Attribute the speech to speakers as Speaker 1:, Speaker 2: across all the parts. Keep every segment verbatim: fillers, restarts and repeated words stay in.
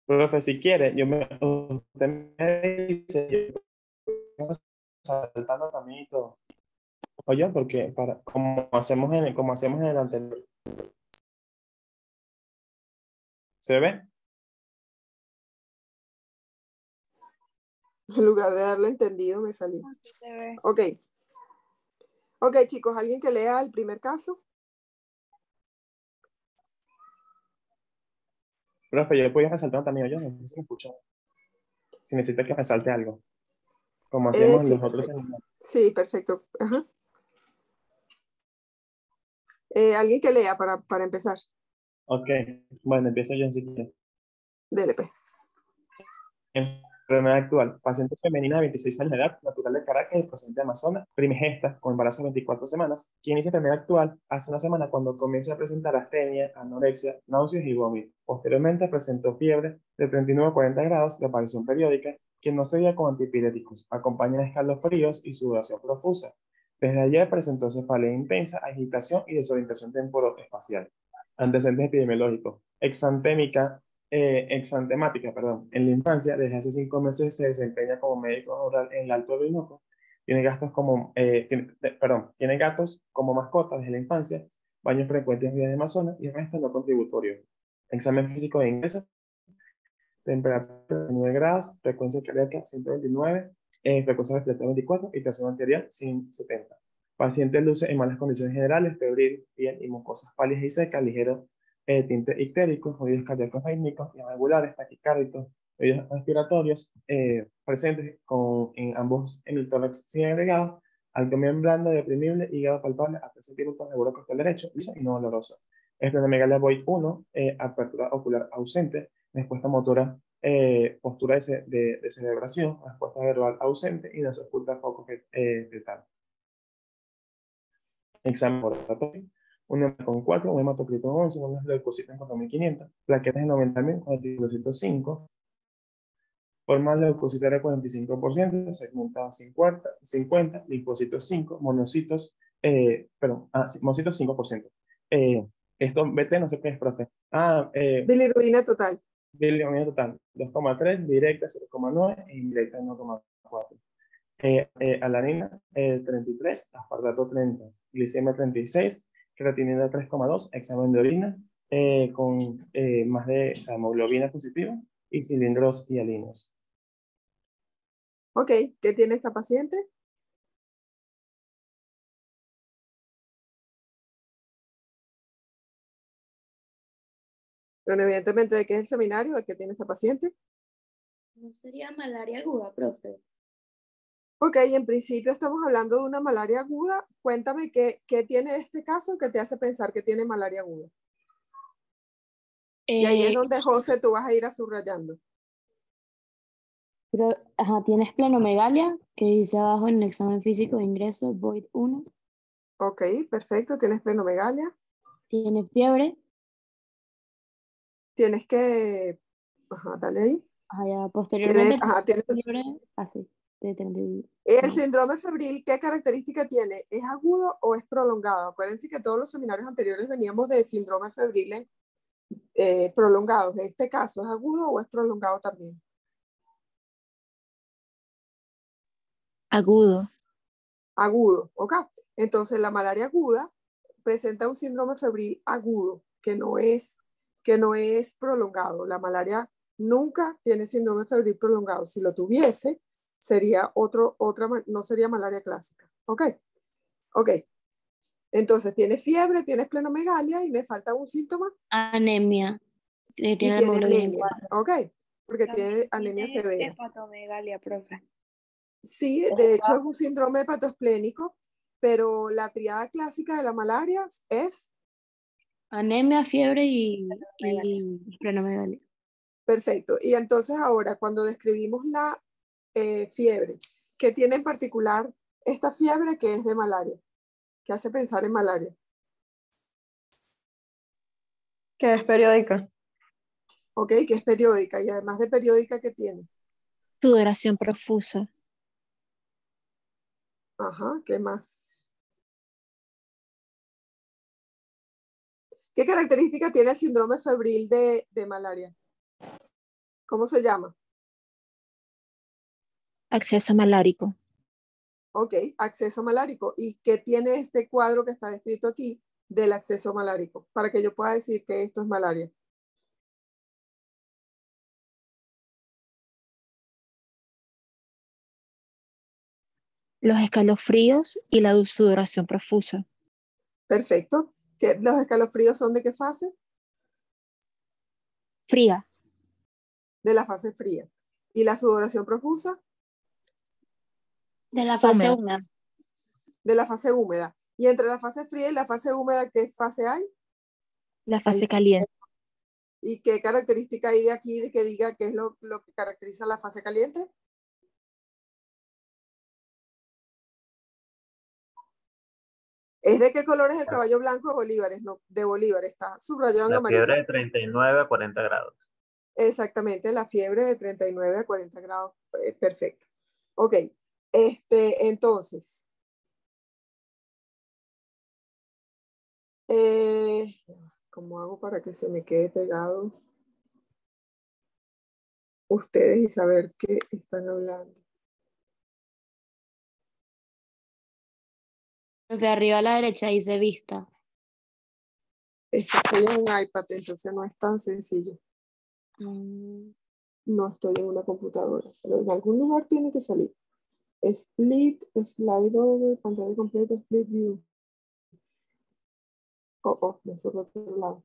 Speaker 1: Profe, si quiere, yo me, usted me dice, yo me saltando también y todo. Oye, porque para, como hacemos en, como hacemos en el anterior, ¿se ve?
Speaker 2: En lugar de darle entendido, me salí.
Speaker 3: Aquí se ve.
Speaker 2: Ok. Ok, chicos, ¿alguien que lea el primer caso?
Speaker 1: Profe, yo podía resaltar también, yo no sé si me escuchó. Si necesita que resalte algo, como
Speaker 2: Eh,
Speaker 1: hacemos
Speaker 2: sí,
Speaker 1: los otros
Speaker 2: perfecto.
Speaker 1: animales.
Speaker 2: Sí, perfecto. Ajá. Eh, ¿alguien que lea para, para empezar?
Speaker 1: Ok, bueno, empiezo yo si quiere.
Speaker 2: Dele, pues.
Speaker 1: Enfermedad actual. Paciente femenina de veintiséis años de edad, natural de Caracas, procedente de Amazonas, primigesta, con embarazo de veinticuatro semanas, que inicia enfermedad actual hace una semana cuando comienza a presentar astenia, anorexia, náuseas y vómitos. Posteriormente presentó fiebre de treinta y nueve a cuarenta grados de aparición periódica, que no seguía con antipiréticos, acompaña de escalofríos y sudoración profusa. Desde ayer presentó cefalea intensa, agitación y desorientación temporoespacial. Antecedentes epidemiológicos. Exantémica eh, exantemática, perdón, en la infancia, desde hace cinco meses se desempeña como médico rural en el Alto Orinoco, tiene gastos como, eh, tiene, de, perdón, tiene gatos como mascotas desde la infancia, baños frecuentes en vías de Amazonas y el resto no contributorio. Examen físico de ingreso, temperatura nueve grados, frecuencia cardíaca ciento veintinueve, eh, frecuencia respiratoria veinticuatro y presión arterial ciento setenta. Paciente luce en malas condiciones generales, febril, piel y mucosas pálidas y secas, ligero eh, tinte ictérico, ruidos cardíacos rítmicos, irregulares, taquicárdicos, ruidos respiratorios eh, presentes con, en ambos hemitórax sin agregados, abdomen blando, deprimible, hígado palpable a tres centímetros de borde costal derecho, liso y no doloroso. Esplenomegalia void uno, eh, apertura ocular ausente, respuesta motora, eh, postura de, de, de celebración, respuesta verbal ausente y no se oculta foco eh, fetal. Examen laboratorio, un hemato con cuatro, un hematocrito con once, unos leucocitos en cuatro mil quinientos, plaquetas en noventa mil, cuadratículo cinco, forma leucocitaria cuarenta y cinco por ciento, segmentado cincuenta, cincuenta, linfocitos cinco, monocitos, eh, perdón, ah, monocitos cinco por ciento. Eh, esto, B T, no sé qué es, profe. Ah, eh,
Speaker 2: Bilirrubina total.
Speaker 1: bilirrubina total, dos coma tres, directa cero coma nueve e indirecta uno coma cuatro. Eh, eh, alanina eh, treinta y tres, aspartato treinta, glicemia treinta y seis, creatinina tres coma dos, examen de orina eh, con eh, más de, o sea, hemoglobina positiva y cilindros hialinos.
Speaker 2: Ok, ¿qué tiene esta paciente? Bueno, evidentemente, ¿de qué es el seminario? ¿De qué tiene esta paciente?
Speaker 3: ¿No sería malaria aguda, profe?
Speaker 2: Ok, en principio estamos hablando de una malaria aguda. Cuéntame qué, qué tiene este caso que te hace pensar que tiene malaria aguda.
Speaker 3: Eh,
Speaker 2: y ahí es donde, José, tú vas a ir a subrayando.
Speaker 3: Pero, ajá, tiene esplenomegalia, que dice abajo en el examen físico de ingreso, void uno.
Speaker 2: Ok, perfecto. Tienes esplenomegalia.
Speaker 3: Tiene fiebre.
Speaker 2: Tienes que... Ajá, dale ahí.
Speaker 3: Ajá, ya
Speaker 2: Tienes,
Speaker 3: posteriormente,
Speaker 2: ajá, tienes...
Speaker 3: fiebre, así, de treinta y
Speaker 2: El
Speaker 3: no.
Speaker 2: síndrome febril, ¿qué característica tiene? ¿Es agudo o es prolongado? Acuérdense que todos los seminarios anteriores veníamos de síndrome febriles eh, prolongados. ¿En este caso es agudo o es prolongado también?
Speaker 3: Agudo.
Speaker 2: Agudo, ¿ok? Entonces la malaria aguda presenta un síndrome febril agudo, que no es, que no es prolongado. La malaria nunca tiene síndrome febril prolongado. Si lo tuviese, sería otro, otra, no sería malaria clásica, ¿ok? Ok. Entonces tiene fiebre, tiene esplenomegalia y me falta un síntoma.
Speaker 3: Anemia. Eh,
Speaker 2: Y
Speaker 3: tiene la
Speaker 2: tiene
Speaker 3: hemoglobina en
Speaker 2: anemia,
Speaker 3: cuatro.
Speaker 2: ¿ok? Porque
Speaker 4: También
Speaker 2: tiene anemia
Speaker 4: tiene
Speaker 2: severa.
Speaker 4: hepatomegalia, profe.
Speaker 2: Sí, de hecho es un síndrome hepatoesplénico, pero la triada clásica de la malaria es
Speaker 3: Anemia, fiebre y, y esplenomegalia.
Speaker 2: perfecto. Y entonces ahora, cuando describimos la eh, fiebre, ¿qué tiene en particular esta fiebre que es de malaria? ¿Qué hace pensar en malaria?
Speaker 5: Que es periódica.
Speaker 2: Ok, que es periódica y además de periódica, ¿qué tiene?
Speaker 4: Sudoración profusa.
Speaker 2: Ajá, ¿qué más? ¿Qué característica tiene el síndrome febril de, de malaria? ¿Cómo se llama?
Speaker 4: Acceso malárico.
Speaker 2: Ok, acceso malárico. ¿Y qué tiene este cuadro que está descrito aquí del acceso malárico? Para que yo pueda decir que esto es malaria.
Speaker 4: Los escalofríos y la sudoración profusa.
Speaker 2: Perfecto. ¿Qué, ¿Los escalofríos son de qué fase?
Speaker 4: Fría.
Speaker 2: De la fase fría. ¿Y la sudoración profusa?
Speaker 3: De la fase
Speaker 4: Húmeda.
Speaker 3: húmeda.
Speaker 2: De la fase húmeda. ¿Y entre la fase fría y la fase húmeda qué fase hay?
Speaker 4: La fase caliente.
Speaker 2: ¿Y qué característica hay de aquí de que diga qué es lo, lo que caracteriza la fase caliente? ¿Es de qué color es el caballo blanco de Bolívar? Es no, de Bolívar, está subrayado en
Speaker 6: La
Speaker 2: amarillo.
Speaker 6: fiebre de treinta y nueve a cuarenta grados.
Speaker 2: Exactamente, la fiebre de treinta y nueve a cuarenta grados. eh, Perfecto. Ok, este, entonces. Eh, ¿Cómo hago para que se me quede pegado ustedes y saber qué están hablando?
Speaker 3: De arriba a la derecha dice vista.
Speaker 2: Estoy en un iPad, entonces no es tan sencillo.
Speaker 3: Mm,
Speaker 2: No estoy en una computadora, pero en algún lugar tiene que salir. Split, slide over, pantalla completa, split view. Oh, oh, me fui por otro lado.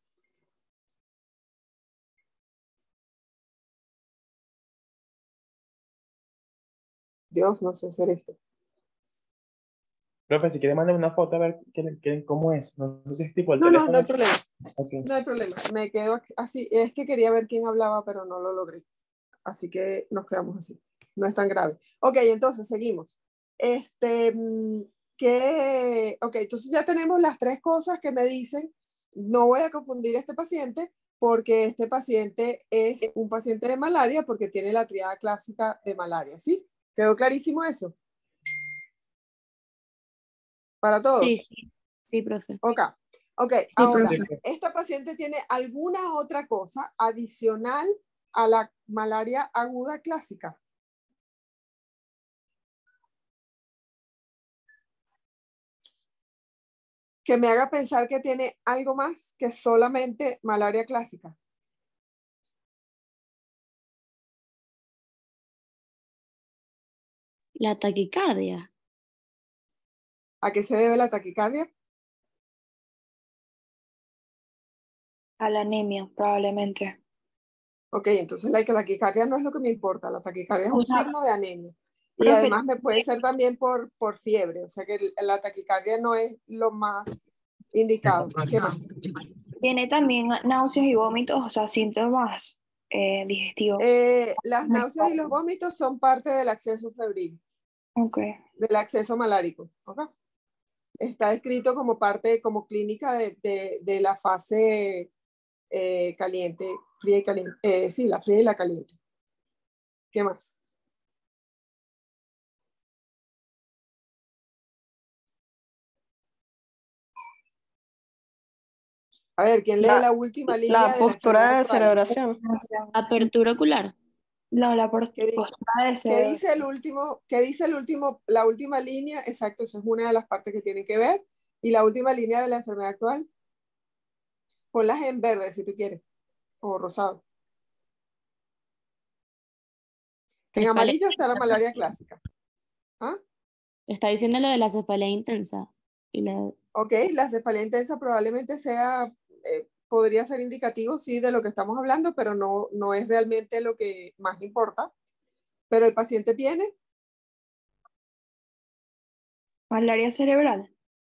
Speaker 2: Dios, no sé hacer esto.
Speaker 1: Profe, si quiere mandar una foto a ver qué, qué- cómo es. No, no sé si es tipo el
Speaker 2: No, no,
Speaker 1: teléfono.
Speaker 2: no hay problema.
Speaker 1: Ok.
Speaker 2: No hay problema. Me quedo así. Es que quería ver quién hablaba, pero no lo logré. Así que nos quedamos así. No es tan grave. Ok, entonces seguimos. Este, mm, ¿qué? Ok, entonces ya tenemos las tres cosas que me dicen. No voy a confundir a este paciente porque este paciente es un paciente de malaria porque tiene la triada clásica de malaria. ¿Sí? ¿Quedó clarísimo eso? Para todos.
Speaker 3: Sí, sí, sí, profe.
Speaker 2: Ok, ok. Ahora,
Speaker 1: profe.
Speaker 2: esta paciente tiene alguna otra cosa adicional a la malaria aguda clásica. Que me haga pensar que tiene algo más que solamente malaria clásica.
Speaker 3: La taquicardia.
Speaker 2: ¿A qué se debe la taquicardia?
Speaker 5: A la anemia, probablemente.
Speaker 2: Ok, entonces la taquicardia no es lo que me importa. La taquicardia es un
Speaker 5: O sea,
Speaker 2: signo de anemia. Y
Speaker 5: profe,
Speaker 2: además me puede ser también por, por fiebre. O sea que la taquicardia no es lo más indicado. ¿Qué más?
Speaker 5: tiene también náuseas y vómitos, o sea, síntomas eh, digestivos.
Speaker 2: Eh, las náuseas y los vómitos son parte del acceso febril,
Speaker 5: Ok.
Speaker 2: del acceso malárico. ¿Okay? Está descrito como parte, como clínica de, de, de la fase eh, caliente, fría y caliente. Eh, sí, la fría y la caliente. ¿Qué más? A ver, ¿quién lee
Speaker 5: La,
Speaker 2: la última línea
Speaker 5: la
Speaker 2: de la
Speaker 5: postura
Speaker 2: enfermedad
Speaker 5: de
Speaker 2: actual?
Speaker 5: celebración.
Speaker 3: Apertura ocular.
Speaker 5: No, la por-
Speaker 2: ¿Qué, di-
Speaker 5: postura de
Speaker 2: ¿qué
Speaker 5: celebración.
Speaker 2: dice el último? ¿Qué dice el último? La última línea, exacto, esa es una de las partes que tienen que ver. Y la última línea de la enfermedad actual, ponlas en verde si tú quieres, o rosado. En
Speaker 3: Cefalea.
Speaker 2: amarillo está la malaria clásica. ¿Ah?
Speaker 3: Está diciendo lo de la cefalea intensa. Y la,
Speaker 2: Ok, la cefalea intensa probablemente sea, eh, podría ser indicativo, sí, de lo que estamos hablando, pero no, no es realmente lo que más importa. Pero el paciente tiene,
Speaker 5: Malaria cerebral.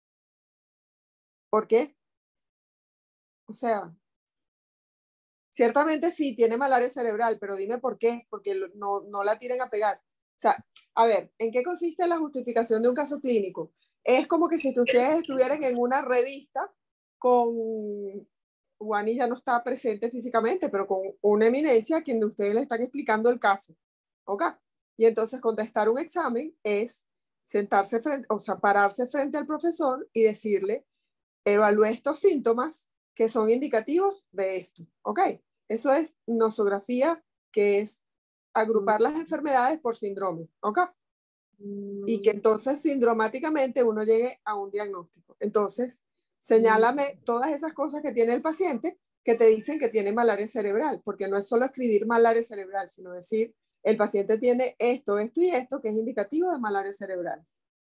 Speaker 2: ¿por qué? O sea, ciertamente sí, tiene malaria cerebral, pero dime por qué, porque no, no la tiren a pegar. O sea, a ver, ¿en qué consiste la justificación de un caso clínico? Es como que si ustedes estuvieran en una revista con, Wani ya no está presente físicamente, pero con una eminencia a quien ustedes le están explicando el caso. ¿Ok? Y entonces contestar un examen es sentarse frente, o sea, pararse frente al profesor y decirle, evalúe estos síntomas que son indicativos de esto. ¿Ok? Eso es nosografía que es agrupar las enfermedades por síndrome, ¿ok? Y que entonces sindromáticamente uno llegue a un diagnóstico. Entonces, señálame todas esas cosas que tiene el paciente que te dicen que tiene malaria cerebral, porque no es solo escribir malaria cerebral, sino decir, el paciente tiene esto, esto y esto, que es indicativo de malaria cerebral.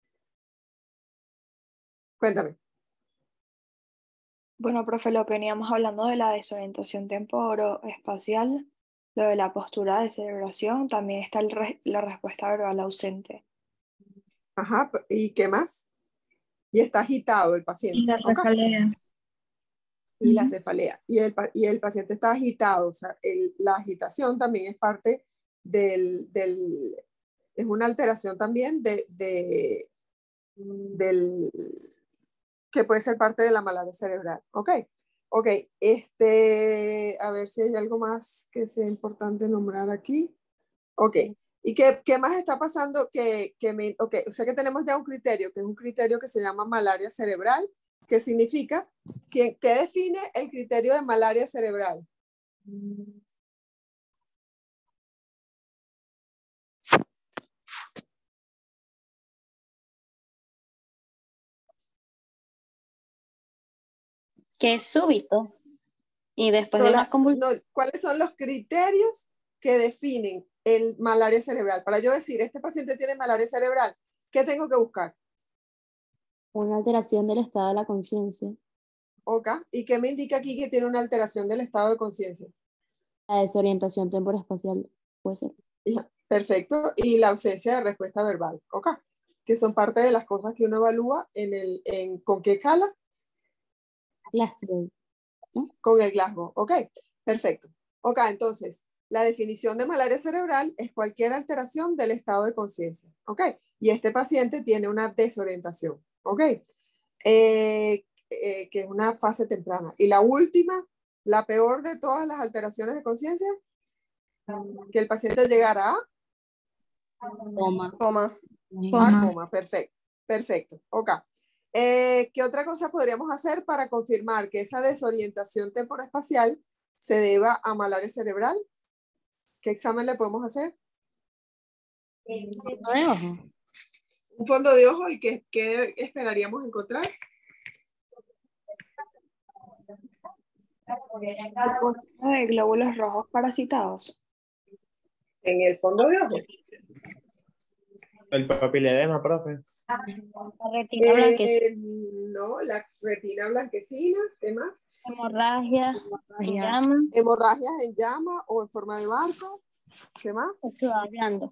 Speaker 2: Cuéntame.
Speaker 5: Bueno, profe, lo que veníamos hablando de la desorientación temporoespacial, lo de la postura de celebración, también está el re- la respuesta verbal ausente.
Speaker 2: Ajá, ¿y qué más? Y está agitado el paciente.
Speaker 4: Y la
Speaker 2: ¿ok?
Speaker 4: cefalea.
Speaker 2: Y la
Speaker 4: Ujú.
Speaker 2: cefalea. Y el, pa- y el paciente está agitado. O sea, el- la agitación también es parte del, del es una alteración también de, de, del, que puede ser parte de la malaria cerebral. ¿Ok? Ok, este, a ver si hay algo más que sea importante nombrar aquí. Ok, ¿y qué, qué más está pasando? Que, que me, ok, o sea que tenemos ya un criterio, que es un criterio que se llama malaria cerebral, que significa, que, ¿qué define el criterio de malaria cerebral?
Speaker 7: Que es súbito y después
Speaker 2: No,
Speaker 7: de
Speaker 2: la-
Speaker 7: una convulsión.
Speaker 2: no, ¿cuáles son los criterios que definen el malaria cerebral? Para yo decir, este paciente tiene malaria cerebral, ¿qué tengo que buscar?
Speaker 3: Una alteración del estado de la conciencia.
Speaker 2: ¿Ok? ¿Y qué me indica aquí que tiene una alteración del estado de conciencia?
Speaker 3: La desorientación temporoespacial puede ser.
Speaker 2: Ya, perfecto. Y la ausencia de respuesta verbal, ¿ok? Que son parte de las cosas que uno evalúa en el, en, ¿con qué escala?
Speaker 3: Glasgow.
Speaker 2: Con el Glasgow, ¿ok? Perfecto. Ok, entonces, la definición de malaria cerebral es cualquier alteración del estado de conciencia, ¿ok? Y este paciente tiene una desorientación, ¿ok? Eh, eh, que es una fase temprana. Y la última, la peor de todas las alteraciones de conciencia, que el paciente llegara a
Speaker 3: Coma.
Speaker 8: Coma.
Speaker 2: A
Speaker 4: Coma.
Speaker 2: coma, perfecto, perfecto, ok. Eh, ¿Qué otra cosa podríamos hacer para confirmar que esa desorientación temporoespacial se deba a malaria cerebral? ¿Qué examen le podemos hacer?
Speaker 3: Fondo de ojo.
Speaker 2: Un fondo de ojo y qué, qué esperaríamos encontrar.
Speaker 5: Depósito de glóbulos rojos parasitados.
Speaker 2: En el fondo de ojo.
Speaker 1: El papiledema, profe.
Speaker 7: La retina blanquecina,
Speaker 2: Eh, no, la retina blanquecina, ¿qué más?
Speaker 7: hemorragia, en llama,
Speaker 2: Hemorragias en llama o en forma de barco, ¿qué más?
Speaker 7: exudado blando.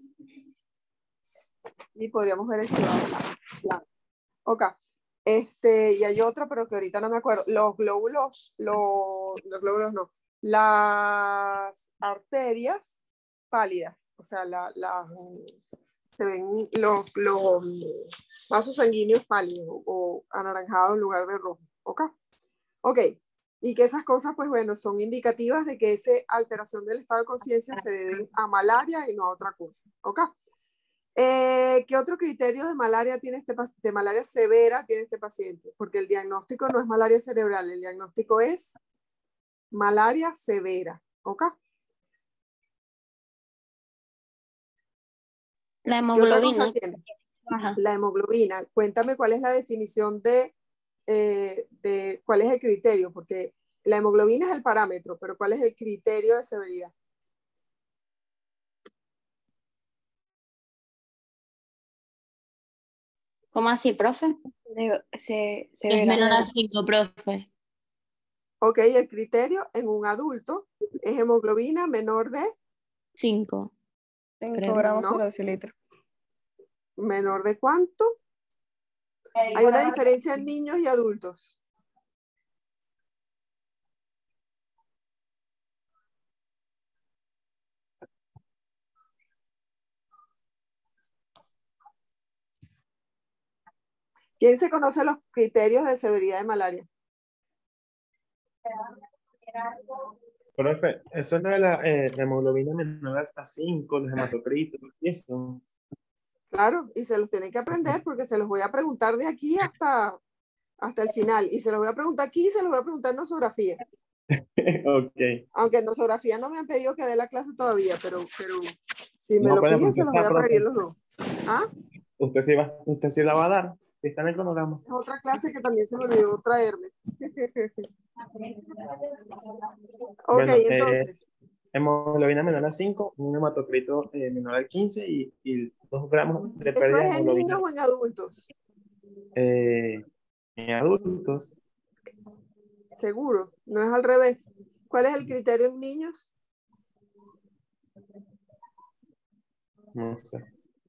Speaker 2: Y podríamos ver el exudado blanco. Ok. Este, y hay otro, pero que ahorita no me acuerdo. Los glóbulos, los, los glóbulos no. Las arterias pálidas. O sea, la, la, se ven los, los vasos sanguíneos pálidos o, o anaranjados en lugar de rojo. Ok. Ok. Y que esas cosas, pues bueno, son indicativas de que esa alteración del estado de conciencia se debe a malaria y no a otra cosa. Ok. Eh, ¿Qué otro criterio de malaria tiene este de malaria severa tiene este paciente? Porque el diagnóstico no es malaria cerebral, el diagnóstico es malaria severa, ¿ok?
Speaker 7: La
Speaker 2: ¿Qué otra cosa
Speaker 7: hemoglobina
Speaker 2: tiene?
Speaker 7: baja.
Speaker 2: La hemoglobina. Cuéntame cuál es la definición de, eh, de cuál es el criterio, porque la hemoglobina es el parámetro, pero ¿cuál es el criterio de severidad?
Speaker 7: ¿Cómo así, profe?
Speaker 5: De- se,
Speaker 3: Es
Speaker 5: severa.
Speaker 3: menor a cinco, profe.
Speaker 2: Ok, el criterio en un adulto es hemoglobina menor de,
Speaker 3: cinco.
Speaker 8: cinco
Speaker 3: Creo.
Speaker 8: gramos
Speaker 2: ¿no?
Speaker 8: sobre decilitro.
Speaker 2: menor de cuánto. Hay una diferencia en niños y adultos. ¿Quién se conoce los criterios de severidad de malaria?
Speaker 1: Profe, eso es lo de la, eh, la hemoglobina menor a cinco, los hematocritos y eso.
Speaker 2: Claro, y se los tienen que aprender porque se los voy a preguntar de aquí hasta, hasta el final. Y se los voy a preguntar aquí y se los voy a preguntar en nosografía.
Speaker 1: Ok.
Speaker 2: Aunque en nosografía no me han pedido que dé la clase todavía, pero, pero si me
Speaker 1: No,
Speaker 2: lo
Speaker 1: pero
Speaker 2: piden,
Speaker 1: porque
Speaker 2: se los voy
Speaker 1: está,
Speaker 2: a pedir
Speaker 1: profe.
Speaker 2: los dos. ¿Ah?
Speaker 1: Usted sí, va, usted sí la va a dar. Está en el cronograma.
Speaker 2: Es otra clase que también se me olvidó traerme. Ok,
Speaker 1: Bueno, eh,
Speaker 2: entonces,
Speaker 1: hemoglobina menor a cinco, un hematocrito eh, menor a quince y, y dos gramos de
Speaker 2: ¿eso
Speaker 1: pérdida de
Speaker 2: es en niños
Speaker 1: hemoglobina
Speaker 2: o en adultos?
Speaker 1: eh, en adultos.
Speaker 2: Seguro, no es al revés. ¿Cuál es el criterio en niños?
Speaker 1: No sé.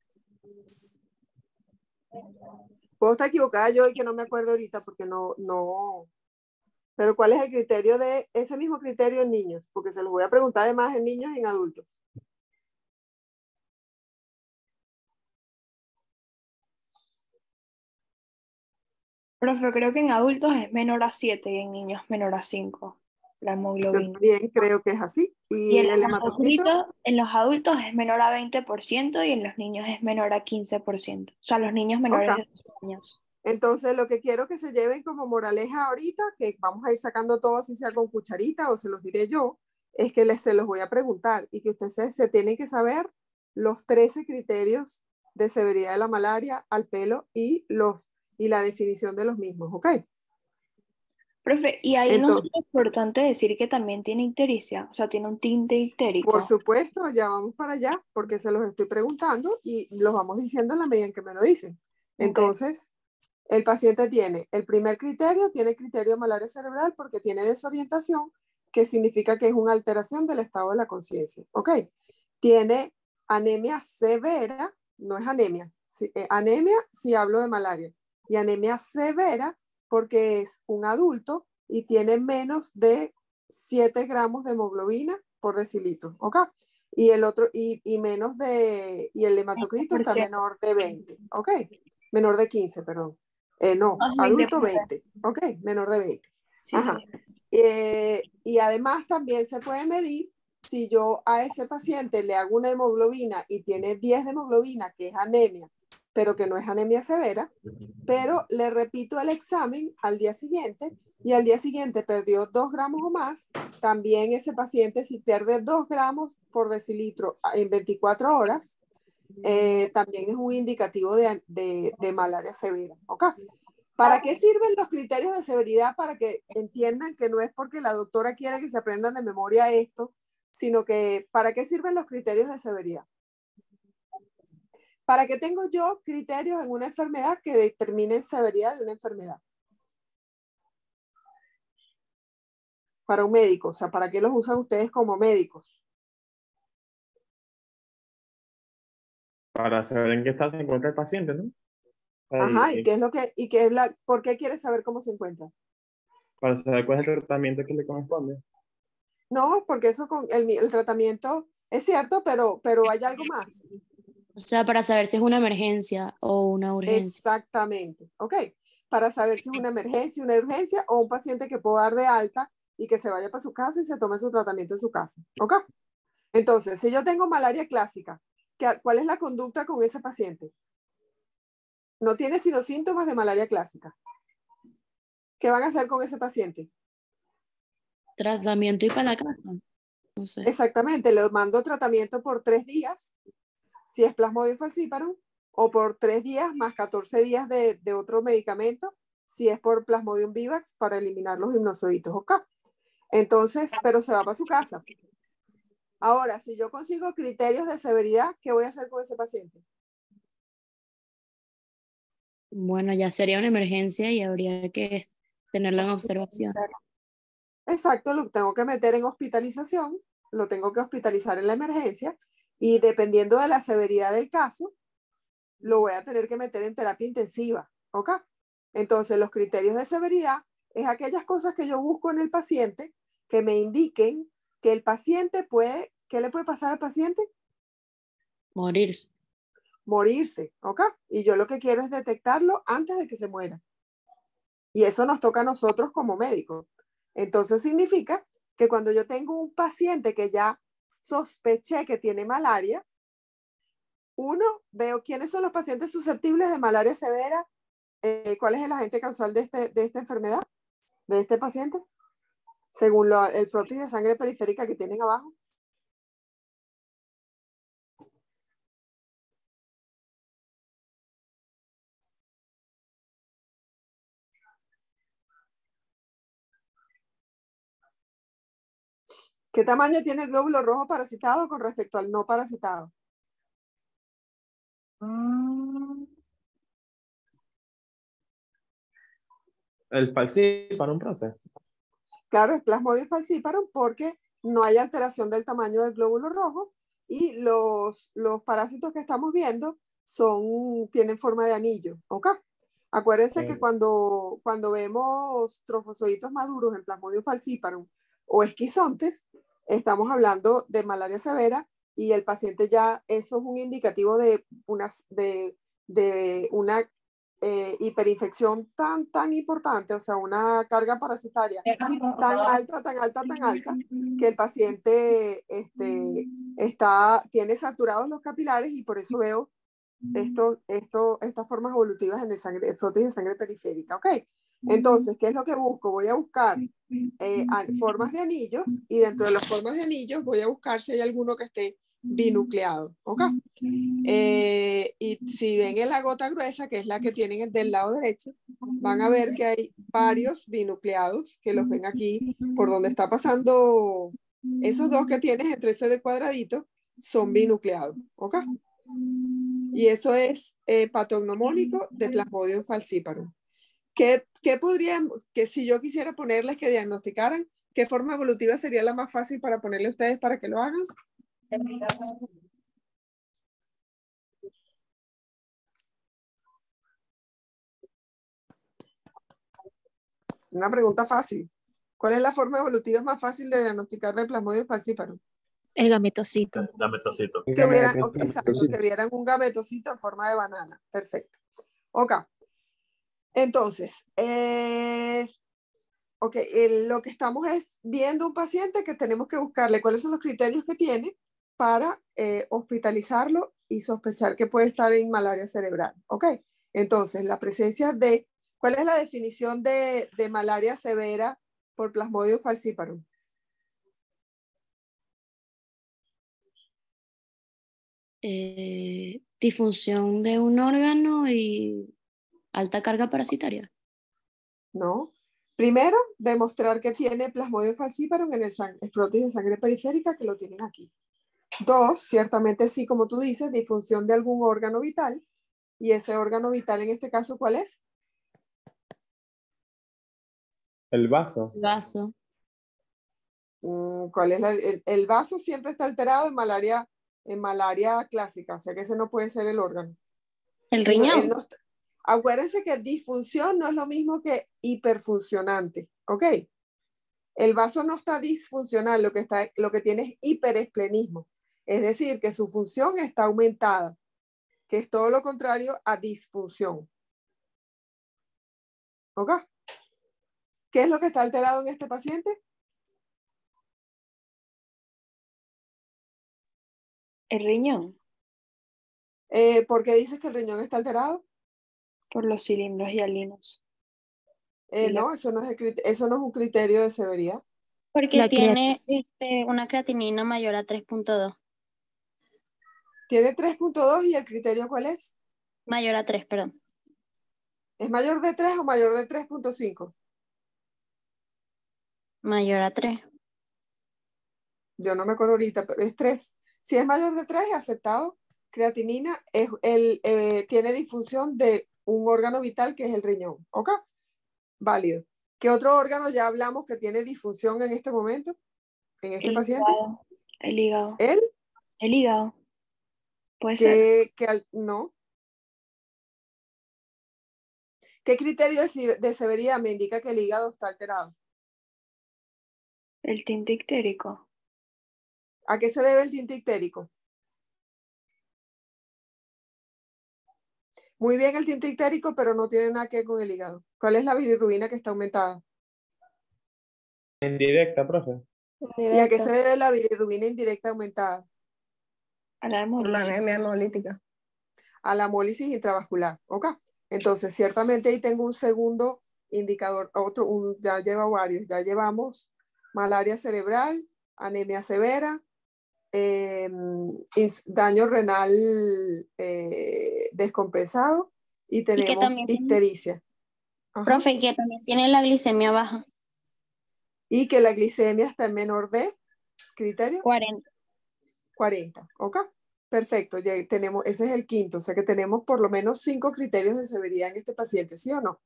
Speaker 2: Puedo estar equivocada yo y que no me acuerdo ahorita porque no, no. Pero ¿cuál es el criterio de ese mismo criterio en niños? Porque se los voy a preguntar además en niños y en adultos.
Speaker 5: Profe, creo que en adultos es menor a siete y en niños menor a cinco, la
Speaker 2: Yo
Speaker 5: hemoglobina.
Speaker 2: también creo que es así.
Speaker 5: Y
Speaker 2: Y
Speaker 5: el
Speaker 2: el hematocrito,
Speaker 5: hematocrito en los adultos es menor a veinte por ciento y en los niños es menor a quince por ciento. O sea, los niños menores
Speaker 2: ok.
Speaker 5: de dos años.
Speaker 2: Entonces, lo que quiero que se lleven como moraleja ahorita, que vamos a ir sacando todo así sea con cucharita o se los diré yo, es que les, se los voy a preguntar y que ustedes se, se tienen que saber los trece criterios de severidad de la malaria al pelo y, los, y la definición de los mismos, ¿ok?
Speaker 5: Profe, y ahí no es
Speaker 2: Entonces,
Speaker 5: importante decir que también tiene ictericia, o sea, tiene un tinte ictérico.
Speaker 2: por supuesto, ya vamos para allá porque se los estoy preguntando y los vamos diciendo en la medida en que me lo dicen. Entonces, el paciente tiene, el primer criterio, tiene criterio de malaria cerebral porque tiene desorientación, que significa que es una alteración del estado de la conciencia. ¿Ok? Tiene anemia severa, no es anemia, sí, eh, anemia si hablo de malaria, y anemia severa porque es un adulto y tiene menos de siete gramos de hemoglobina por decilitro. ¿Ok? Y el otro, y, y menos de, y el hematocrito está menor de veinte. ¿Ok? Menor de quince, perdón. Eh, no, adulto veinte, ok, menor de veinte.
Speaker 5: Sí,
Speaker 2: Ajá.
Speaker 5: sí.
Speaker 2: Eh, y además también se puede medir si yo a ese paciente le hago una hemoglobina y tiene diez de hemoglobina, que es anemia, pero que no es anemia severa, pero le repito el examen al día siguiente y al día siguiente perdió dos gramos o más, también ese paciente si pierde dos gramos por decilitro en veinticuatro horas, eh, también es un indicativo de, de, de malaria severa. ¿Ok? ¿Para qué sirven los criterios de severidad? Para que entiendan que no es porque la doctora quiere que se aprendan de memoria esto, sino que ¿para qué sirven los criterios de severidad? ¿Para qué tengo yo criterios en una enfermedad que determinen severidad de una enfermedad? Para un médico, o sea, ¿para qué los usan ustedes como médicos?
Speaker 1: Para saber en qué estado se encuentra el paciente, ¿no? Para,
Speaker 2: Ajá,
Speaker 1: y,
Speaker 2: ¿y qué es lo que, y qué es la, por qué quieres saber cómo se encuentra?
Speaker 1: para saber cuál es el tratamiento que le corresponde.
Speaker 2: No, porque eso con el, el tratamiento es cierto, pero, pero hay algo más.
Speaker 3: O sea, para saber si es una emergencia o una urgencia.
Speaker 2: Exactamente, ok. Para saber si es una emergencia, una urgencia o un paciente que puedo dar de alta y que se vaya para su casa y se tome su tratamiento en su casa, ok. Entonces, si yo tengo malaria clásica, ¿cuál es la conducta con ese paciente? No tiene sino síntomas de malaria clásica. ¿Qué van a hacer con ese paciente?
Speaker 3: Tratamiento y para la casa. No sé.
Speaker 2: Exactamente, le mando tratamiento por tres días, si es Plasmodium falciparum, o por tres días más catorce días de, de otro medicamento, si es por Plasmodium vivax para eliminar los hipnozoitos, ¿ok? Entonces, pero se va para su casa. Ahora, si yo consigo criterios de severidad, ¿qué voy a hacer con ese paciente?
Speaker 3: Bueno, ya sería una emergencia y habría que tenerlo en observación.
Speaker 2: Exacto, lo tengo que meter en hospitalización, lo tengo que hospitalizar en la emergencia y dependiendo de la severidad del caso, lo voy a tener que meter en terapia intensiva, ¿ok? Entonces, los criterios de severidad es aquellas cosas que yo busco en el paciente que me indiquen que el paciente puede, ¿qué le puede pasar al paciente?
Speaker 3: Morirse.
Speaker 2: Morirse, ¿ok? Y yo lo que quiero es detectarlo antes de que se muera. Y eso nos toca a nosotros como médicos. Entonces significa que cuando yo tengo un paciente que ya sospeché que tiene malaria, uno, veo quiénes son los pacientes susceptibles de malaria severa, eh, cuál es el agente causal de, este, de esta enfermedad, de este paciente. según lo- el frotis de sangre periférica que tienen abajo. ¿Qué tamaño tiene el glóbulo rojo parasitado con respecto al no parasitado?
Speaker 1: El falciparum, profe.
Speaker 2: Claro, es Plasmodium falciparum porque no hay alteración del tamaño del glóbulo rojo y los, los parásitos que estamos viendo son, tienen forma de anillo, ¿ok? Acuérdense
Speaker 1: Ok.
Speaker 2: que cuando, cuando vemos trofozoitos maduros en Plasmodium falciparum o esquizontes, estamos hablando de malaria severa y el paciente ya, eso es un indicativo de una, de, de una eh, hiperinfección tan, tan importante, o sea, una carga parasitaria tan alta, tan alta, tan alta, que el paciente este, está, tiene saturados los capilares y por eso veo esto, esto, estas formas evolutivas en el sangre, frotis de sangre periférica, ¿ok? Entonces, ¿qué es lo que busco? Voy a buscar eh, formas de anillos y dentro de las formas de anillos voy a buscar si hay alguno que esté binucleado, ¿ok? Eh, y si ven en la gota gruesa, que es la que tienen del lado derecho, van a ver que hay varios binucleados, que los ven aquí por donde está pasando, esos dos que tienes entre ese de cuadradito, son binucleados, ¿ok? Y eso es eh, patognomónico de Plasmodium falciparum. ¿Qué, qué podríamos, que si yo quisiera ponerles que diagnosticaran, qué forma evolutiva sería la más fácil para ponerle a ustedes para que lo hagan? Una pregunta fácil. ¿Cuál es la forma evolutiva más fácil de diagnosticar de Plasmodium falciparum?
Speaker 4: El gametocito.
Speaker 6: Gametocito.
Speaker 2: Que hubieran, ok, exacto, que vieran un gametocito en forma de banana. Perfecto. Ok. Entonces, eh, ok, el- lo que estamos es viendo un paciente que tenemos que buscarle cuáles son los criterios que tiene para eh, hospitalizarlo y sospechar que puede estar en malaria cerebral. Ok. Entonces, la presencia de, ¿cuál es la definición de, de malaria severa por Plasmodium falciparum?
Speaker 3: Eh, disfunción de un órgano y alta carga parasitaria.
Speaker 2: ¿No? Primero, demostrar que tiene Plasmodium falciparum en el, el frotis de sangre periférica, que lo tienen aquí. Dos, ciertamente sí, como tú dices, disfunción de algún órgano vital. Y ese órgano vital en este caso, ¿cuál es?
Speaker 1: El vaso.
Speaker 3: Vaso.
Speaker 2: Mm, ¿Cuál es la, el, el vaso siempre está alterado en malaria, en malaria clásica, o sea que ese no puede ser el órgano.
Speaker 7: El
Speaker 2: Y no- él
Speaker 7: riñón.
Speaker 2: no está- acuérdense que disfunción no es lo mismo que hiperfuncionante, ¿ok? El vaso no está disfuncional, lo que, está, lo que tiene es hiperesplenismo, es decir, que su función está aumentada, que es todo lo contrario a disfunción. ¿Ok? ¿Qué es lo que está alterado en este paciente?
Speaker 5: El riñón,
Speaker 2: Eh, ¿Por qué dices que el riñón está alterado?
Speaker 5: por los cilindros hialinos.
Speaker 2: Eh,
Speaker 5: Y la-
Speaker 2: no, eso no, es el crit- eso no es un criterio de severidad.
Speaker 7: Porque
Speaker 4: La
Speaker 7: tiene este, una creatinina mayor a tres punto dos.
Speaker 2: Tiene tres punto dos y el criterio ¿cuál es?
Speaker 7: Mayor a tres, perdón.
Speaker 2: ¿Es mayor de tres o mayor de tres punto cinco?
Speaker 7: Mayor a tres.
Speaker 2: Yo no me acuerdo ahorita, pero es tres. Si es mayor de tres, es aceptado. Creatinina es el, eh, tiene disfunción de un órgano vital que es el riñón. ¿Ok? Válido. ¿Qué otro órgano ya hablamos que tiene disfunción en este momento? En este
Speaker 5: el
Speaker 2: paciente.
Speaker 5: hígado, el hígado,
Speaker 2: Él,
Speaker 5: el hígado, puede ser.
Speaker 2: que, que al- no. ¿Qué criterio de, si- de severidad me indica que el hígado está alterado?
Speaker 5: El tinte ictérico,
Speaker 2: ¿A qué se debe el tinte ictérico? Muy bien el tinte ictérico, pero no tiene nada que ver con el hígado. ¿Cuál es la bilirrubina que está aumentada?
Speaker 1: En directa, profe.
Speaker 2: ¿Y a qué se debe la bilirrubina indirecta aumentada?
Speaker 5: a la
Speaker 8: Por la
Speaker 5: hemólisis.
Speaker 8: anemia hemolítica.
Speaker 2: A la hemólisis intravascular. ¿Ok? Entonces, ciertamente ahí tengo un segundo indicador, otro, un, ya lleva varios, ya llevamos malaria cerebral, anemia severa, eh, daño renal eh, descompensado y tenemos
Speaker 7: también tiene-
Speaker 2: ictericia. Ajá.
Speaker 7: Profe, que también tiene la glicemia baja,
Speaker 2: Y que la glicemia está en menor de criterio
Speaker 7: cuarenta.
Speaker 2: cuarenta. ¿Ok? Perfecto, ya tenemos, ese es el quinto, o sea que tenemos por lo menos cinco criterios de severidad en este paciente, ¿sí o no?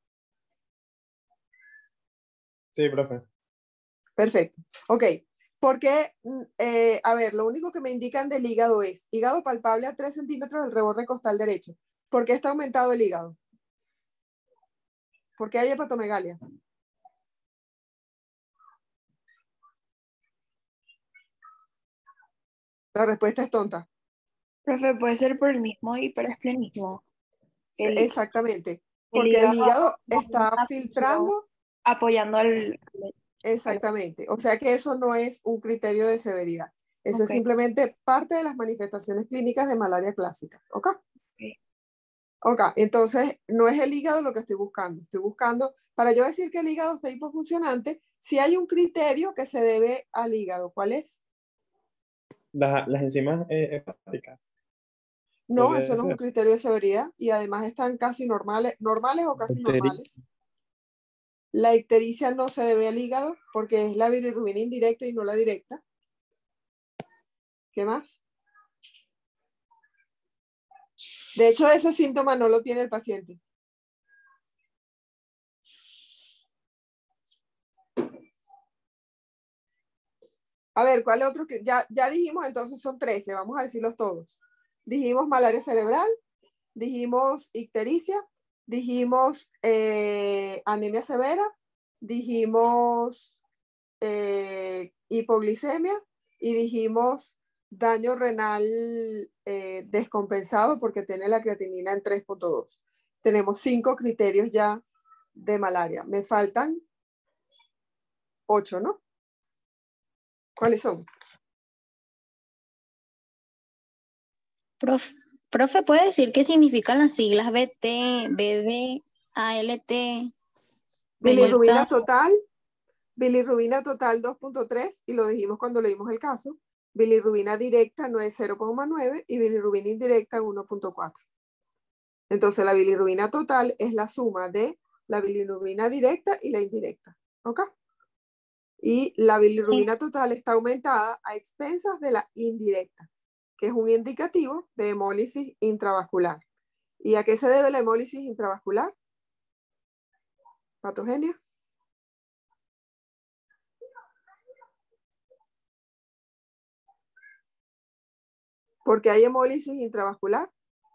Speaker 1: Sí, profe.
Speaker 2: Perfecto. Ok. Porque, eh, a ver, lo único que me indican del hígado es hígado palpable a tres centímetros del reborde costal derecho. ¿Por qué está aumentado el hígado? ¿Por qué hay hepatomegalia? La respuesta es tonta.
Speaker 5: Profe, puede ser por el mismo hiperesplenismo. El,
Speaker 2: Exactamente.
Speaker 5: el
Speaker 2: Porque el hígado
Speaker 5: no
Speaker 2: está
Speaker 5: está
Speaker 2: filtrando.
Speaker 5: apoyando al...
Speaker 2: Exactamente. O sea que eso no es un criterio de severidad. Eso es
Speaker 5: Ok.
Speaker 2: simplemente parte de las manifestaciones clínicas de malaria clásica. ¿Ok?
Speaker 5: Ok.
Speaker 2: Ok, entonces no es el hígado lo que estoy buscando. Estoy buscando, para yo decir que el hígado está hipofuncionante, si hay un criterio que se debe al hígado. ¿Cuál es?
Speaker 1: Las, las enzimas eh, hepáticas.
Speaker 2: No,
Speaker 1: Podría
Speaker 2: eso no es un
Speaker 1: ser.
Speaker 2: criterio de severidad y además están casi normales, normales o casi
Speaker 1: Ictericia.
Speaker 2: normales. La ictericia no se debe al hígado porque es la bilirrubina indirecta y no la directa. ¿Qué más? De hecho, ese síntoma no lo tiene el paciente. A ver, ¿cuál otro? Que ya, ya dijimos, entonces son trece, vamos a decirlos todos. Dijimos malaria cerebral, dijimos ictericia, dijimos eh, anemia severa, dijimos eh, hipoglicemia y dijimos daño renal eh, descompensado porque tiene la creatinina en tres punto dos. Tenemos cinco criterios ya de malaria. Me faltan ocho, ¿no? ¿Cuáles son?
Speaker 7: Profe, profe, ¿puede decir qué significan las siglas B T, B D, A L T? Me
Speaker 2: Bilirrubina
Speaker 7: gusta.
Speaker 2: total, bilirrubina total dos punto tres, y lo dijimos cuando leímos el caso. Bilirrubina directa no es cero coma nueve y bilirrubina indirecta uno punto cuatro. Entonces la bilirrubina total es la suma de la bilirrubina directa y la indirecta. ¿Ok? Y la bilirrubina total está aumentada a expensas de la indirecta, que es un indicativo de hemólisis intravascular. ¿Y a qué se debe la hemólisis intravascular? ¿Patogenia? Porque hay hemólisis intravascular.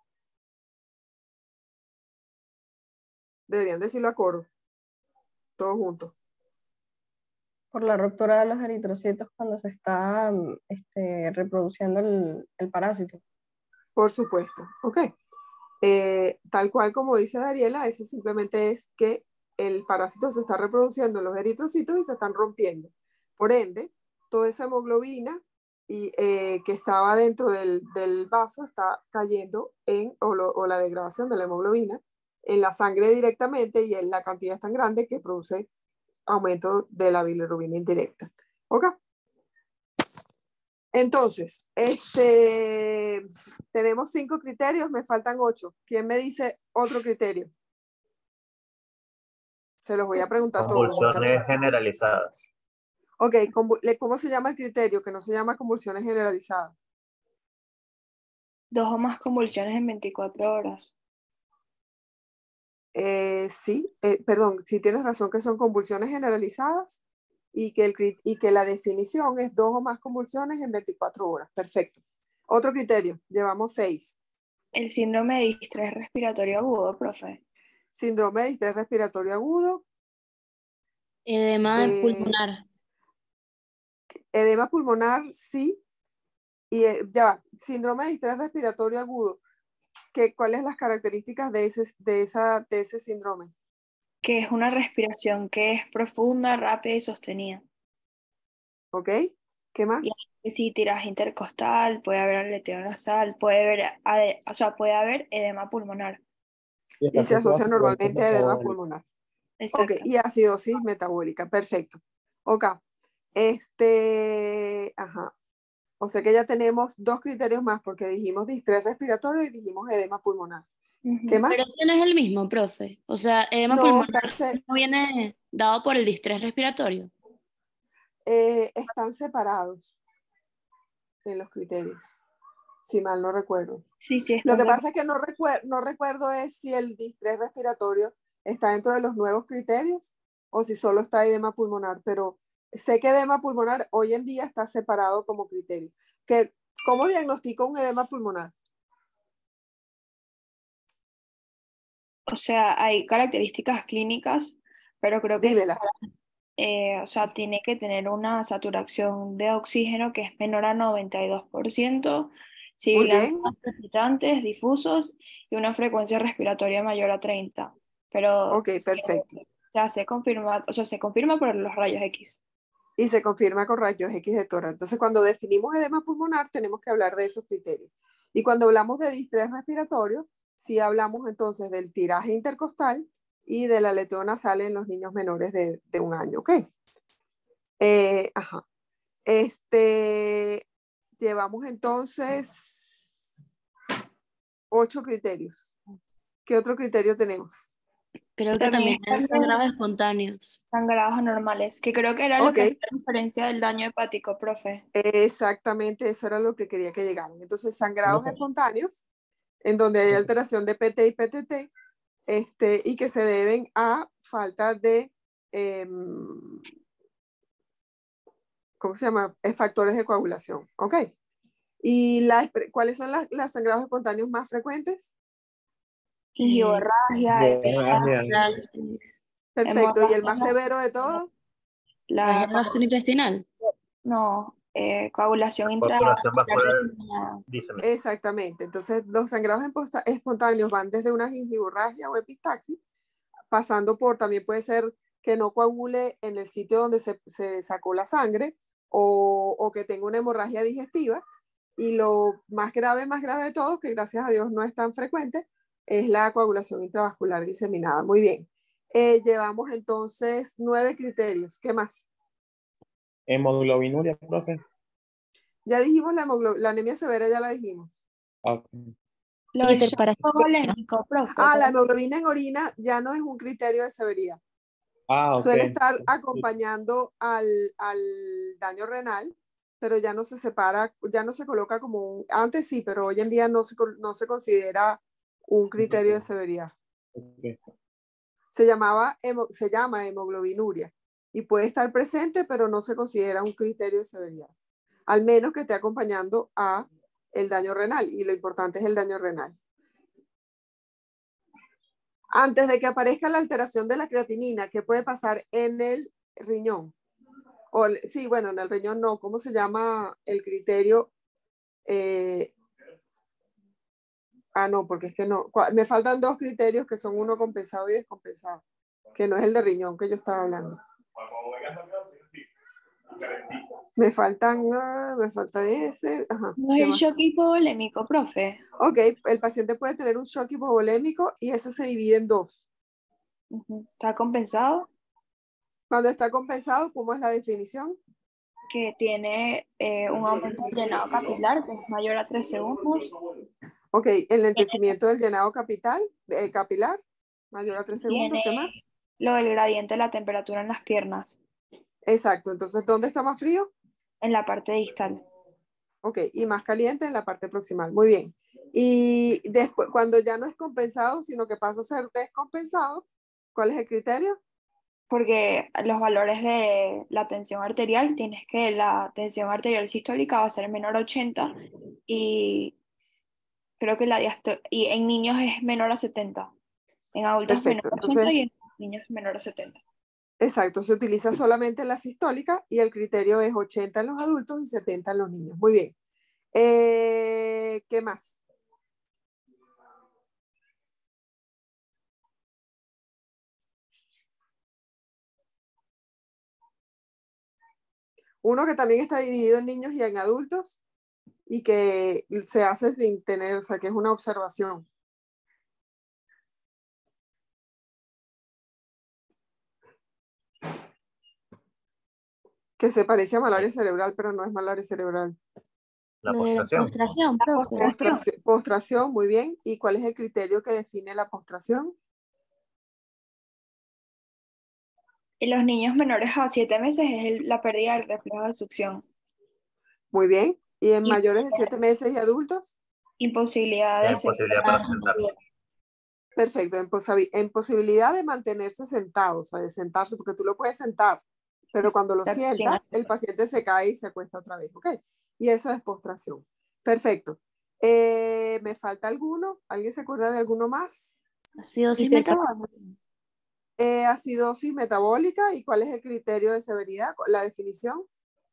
Speaker 2: Deberían decirlo a coro, todos juntos.
Speaker 8: Por la ruptura de los eritrocitos cuando se está este, reproduciendo el, el parásito.
Speaker 2: Por supuesto, ok. Eh, tal cual como dice Dariela, eso simplemente es que el parásito se está reproduciendo en los eritrocitos y se están rompiendo. Por ende, toda esa hemoglobina y, eh, que estaba dentro del, del vaso está cayendo en, o, lo, o la degradación de la hemoglobina en la sangre directamente y en la cantidad es tan grande que produce aumento de la bilirrubina indirecta. ¿Ok? Entonces, este, tenemos cinco criterios, me faltan ocho. ¿Quién me dice otro criterio? Se los voy a preguntar a todos, muchachos.
Speaker 6: Convulsiones generalizadas.
Speaker 2: Ok, ¿cómo se llama el criterio? Que no se llama convulsiones generalizadas.
Speaker 5: Dos o más convulsiones en veinticuatro horas.
Speaker 2: Eh, sí, eh, perdón, sí tienes razón que son convulsiones generalizadas y que, el, y que la definición es dos o más convulsiones en veinticuatro horas. Perfecto. Otro criterio, llevamos seis.
Speaker 5: El síndrome de distrés respiratorio agudo, profe.
Speaker 2: Síndrome de distrés respiratorio agudo.
Speaker 3: Edema
Speaker 2: eh,
Speaker 3: pulmonar.
Speaker 2: Edema pulmonar, sí. Y eh, ya va, síndrome de distrés respiratorio agudo. ¿Qué, ¿Cuáles son las características de ese, de, esa, de ese síndrome?
Speaker 5: Que es una respiración que es profunda, rápida y sostenida.
Speaker 2: ¿Ok? ¿Qué más?
Speaker 5: Y si tiras intercostal, puede haber aleteo nasal, puede haber, o sea, puede haber edema pulmonar.
Speaker 1: Y,
Speaker 2: Y se asocia normalmente a edema
Speaker 1: metabólico.
Speaker 2: pulmonar.
Speaker 5: Exacto.
Speaker 2: Ok, y acidosis metabólica, perfecto. Ok, Este, ajá. O sea que ya tenemos dos criterios más porque dijimos distrés respiratorio y dijimos edema pulmonar. ¿Qué
Speaker 5: Ujú.
Speaker 2: más?
Speaker 3: Pero ese no es el mismo, profe. O sea, edema
Speaker 2: No,
Speaker 3: pulmonar
Speaker 2: están, se-
Speaker 3: no viene dado por el distrés respiratorio.
Speaker 2: eh, están separados en los criterios, si mal no recuerdo.
Speaker 5: Sí, sí,
Speaker 2: Lo
Speaker 5: están
Speaker 2: que
Speaker 5: de-
Speaker 2: pasa es que no, recuer- no recuerdo es si el distrés respiratorio está dentro de los nuevos criterios o si solo está edema pulmonar, pero sé que edema pulmonar hoy en día está separado como criterio. ¿Que, ¿Cómo diagnostico un edema pulmonar?
Speaker 5: O sea, hay características clínicas, pero creo que es,
Speaker 2: Dímelas.
Speaker 5: eh, o sea, tiene que tener una saturación de oxígeno que es menor a noventa y dos por ciento,
Speaker 2: Muy
Speaker 5: sibilantes
Speaker 2: bien.
Speaker 5: palpitantes, difusos y una frecuencia respiratoria mayor a treinta. Pero
Speaker 2: Ok, perfecto.
Speaker 5: o sea, se confirma, o sea, se confirma por los rayos X.
Speaker 2: Y se confirma con rayos X de tórax. Entonces, cuando definimos edema pulmonar, tenemos que hablar de esos criterios. Y cuando hablamos de distrés respiratorio, sí hablamos entonces del tiraje intercostal y del aleteo nasal en los niños menores de, de un año, ¿ok? Eh, ajá. Este, llevamos entonces ocho criterios. ¿Qué otro criterio tenemos?
Speaker 3: Creo que
Speaker 5: También
Speaker 3: también hay
Speaker 5: están los
Speaker 3: sangrados espontáneos.
Speaker 5: sangrados anormales, que creo que era lo
Speaker 2: Ok,
Speaker 5: que hacía referencia del daño hepático, profe.
Speaker 2: exactamente eso era lo que quería que llegaran. Entonces, sangrados
Speaker 1: No,
Speaker 2: espontáneos, en donde hay alteración de P T y P T T, este, y que se deben a falta de, eh, ¿cómo se llama? Eh, factores de coagulación, ¿ok? ¿Y la, cuáles son las, los sangrados espontáneos más frecuentes?
Speaker 5: Gingivorragia,
Speaker 1: hemorragia.
Speaker 5: epistaxis,
Speaker 2: Perfecto, ¿y el más
Speaker 5: hemorragia,
Speaker 2: severo de todos?
Speaker 5: la
Speaker 3: ¿Es gastrointestinal?
Speaker 5: no, eh, coagulación
Speaker 6: Coagulación
Speaker 5: intraarticular
Speaker 6: vascular
Speaker 5: diseminada.
Speaker 6: diseminada.
Speaker 2: Exactamente, entonces los sangrados emposta- espontáneos van desde una gingivorragia o epistaxis, pasando por, también puede ser que no coagule en el sitio donde se, se sacó la sangre o, o que tenga una hemorragia digestiva. Y lo más grave, más grave de todo, que gracias a Dios no es tan frecuente, es la coagulación intravascular diseminada. Muy bien. Eh, llevamos entonces nueve criterios. ¿Qué más?
Speaker 1: Hemoglobinuria, profe.
Speaker 2: Ya dijimos la, hemoglo- la anemia severa, ya la dijimos.
Speaker 1: Ok.
Speaker 5: Lo del shock
Speaker 4: Hiperparasitemia.
Speaker 5: hipovolémico, profe.
Speaker 2: Ah, la
Speaker 5: también.
Speaker 2: hemoglobina en orina ya no es un criterio de severidad.
Speaker 1: Ah, ok.
Speaker 2: Suele estar acompañando al, al daño renal, pero ya no se separa, ya no se coloca como un, antes sí, pero hoy en día no se, no se considera un criterio de severidad.
Speaker 1: Ok.
Speaker 2: Se llamaba, hemo- se llama hemoglobinuria y puede estar presente, pero no se considera un criterio de severidad, al menos que esté acompañando a el daño renal, y lo importante es el daño renal. Antes de que aparezca la alteración de la creatinina, ¿qué puede pasar en el riñón? O, sí, bueno, en el riñón no. ¿Cómo se llama el criterio? Eh, ah, no, porque es que no. Me faltan dos criterios que son uno compensado y descompensado, que no es el de riñón que yo estaba hablando. Me faltan, ah, me falta ese. Ajá,
Speaker 5: No es
Speaker 2: ¿qué
Speaker 5: el
Speaker 2: más?
Speaker 5: shock hipovolémico, profe.
Speaker 2: Ok, el paciente puede tener un shock hipovolémico y ese se divide en dos.
Speaker 5: Ujú. ¿Está compensado?
Speaker 2: Cuando está compensado, ¿cómo es la definición?
Speaker 5: Que tiene eh, un aumento del llenado capilar que es mayor a tres segundos.
Speaker 2: Ok, el lentecimiento del llenado capital, eh, capilar, mayor a tres segundos,
Speaker 5: Tiene
Speaker 2: ¿qué más?
Speaker 5: lo del gradiente de la temperatura en las piernas,
Speaker 2: Exacto, entonces, ¿dónde está más frío?
Speaker 5: en la parte distal.
Speaker 2: Ok, y más caliente en la parte proximal, muy bien. Y después, cuando ya no es compensado, sino que pasa a ser descompensado, ¿cuál es el criterio?
Speaker 5: Porque los valores de la tensión arterial, tienes que la tensión arterial sistólica va a ser menor a ochenta y creo que la diasto- y en niños es menor a setenta. En adultos es menor
Speaker 2: Perfecto,
Speaker 5: a ochenta
Speaker 2: entonces,
Speaker 5: y en niños es menor a setenta.
Speaker 2: exacto, se utiliza solamente la sistólica y el criterio es ochenta en los adultos y setenta en los niños. Muy bien. Eh, ¿qué más? Uno que también está dividido en niños y en adultos y que se hace sin tener, o sea, que es una observación. que se parece a malaria cerebral, pero no es malaria cerebral.
Speaker 6: La
Speaker 3: Lo de la
Speaker 6: postración.
Speaker 3: postración, profe.
Speaker 2: Postración, postración, muy bien. ¿Y cuál es el criterio que define la postración?
Speaker 5: En los niños menores a siete meses es el- la pérdida del reflejo de succión.
Speaker 2: Muy bien. ¿Y en
Speaker 5: Y-
Speaker 2: mayores de siete meses y adultos?
Speaker 5: Imposibilidad
Speaker 6: La
Speaker 5: de
Speaker 6: imposibilidad para
Speaker 5: sentarse.
Speaker 6: sentarse.
Speaker 2: Perfecto. En, posabi- en posibilidad de mantenerse sentado, o sea, de sentarse, porque tú lo puedes sentar, pero cuando lo
Speaker 5: Exacto, sí.
Speaker 2: sientas, el paciente se cae y se acuesta otra vez, ¿ok? Y eso es postración. Perfecto. Eh, ¿me falta alguno? ¿Alguien se acuerda de alguno más?
Speaker 3: Acidosis
Speaker 4: Hiperca-
Speaker 3: metabólica.
Speaker 2: Eh, acidosis metabólica. ¿Y cuál es el criterio de severidad? La definición.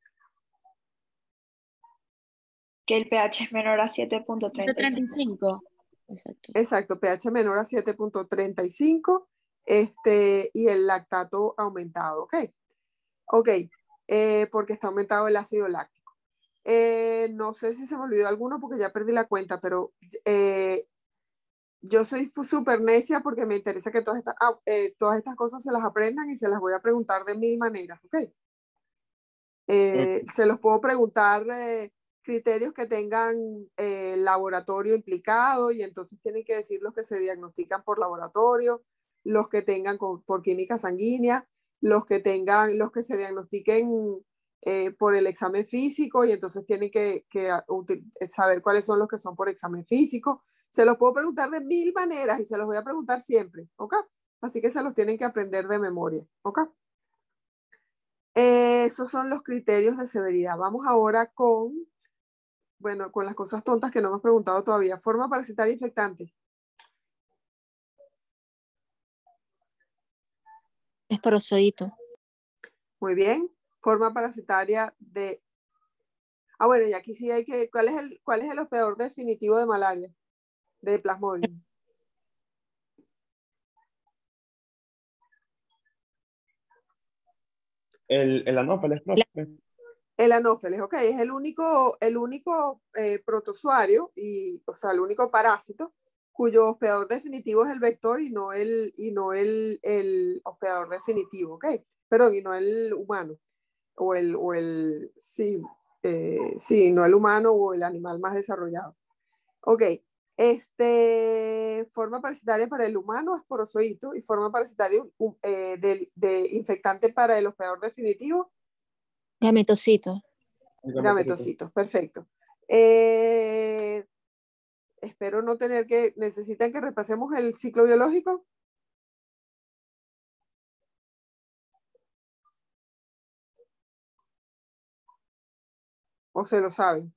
Speaker 5: Que el pH es menor a siete punto treinta y
Speaker 3: treinta y
Speaker 5: cinco.
Speaker 3: cinco. Exacto.
Speaker 2: Exacto, pH menor a siete punto treinta y cinco, este, y el lactato aumentado, ¿ok? Ok, eh, porque está aumentado el ácido láctico. Eh, no sé si se me olvidó alguno porque ya perdí la cuenta, pero eh, yo soy súper necia porque me interesa que todas estas, ah, eh, todas estas cosas se las aprendan y se las voy a preguntar de mil maneras, ¿ok? Eh, se los puedo preguntar eh, criterios que tengan eh, laboratorio implicado y entonces tienen que decir los que se diagnostican por laboratorio, los que tengan con, por química sanguínea, los que tengan, los que se diagnostiquen eh, por el examen físico y entonces tienen que, que saber cuáles son los que son por examen físico. Se los puedo preguntar de mil maneras y se los voy a preguntar siempre, ¿ok? Así que se los tienen que aprender de memoria, ¿ok? Eh, esos son los criterios de severidad. Vamos ahora con, bueno, con las cosas tontas que no me has preguntado todavía. Forma parasitaria infectante.
Speaker 4: Esporozoito.
Speaker 2: Muy bien. Forma parasitaria de... Ah, bueno, y aquí sí hay que... ¿Cuál es el, cuál es el hospedador definitivo de malaria? De Plasmodium.
Speaker 1: El, el anófeles, profe.
Speaker 2: El anófeles, ok, es el único, el único eh, protozoario, y, o sea, el único parásito cuyo hospedador definitivo es el vector y no el, y no el, el hospedador definitivo, ok, perdón, y no el humano, o el, o el sí, eh, sí, no el humano o el animal más desarrollado. Ok, este, forma parasitaria para el humano, esporozoito, y forma parasitaria eh, de, de infectante para el hospedador definitivo,
Speaker 4: Gametocito.
Speaker 2: gametocitos, perfecto. Eh, espero no tener que, ¿necesitan que repasemos el ciclo biológico? ¿O se lo saben?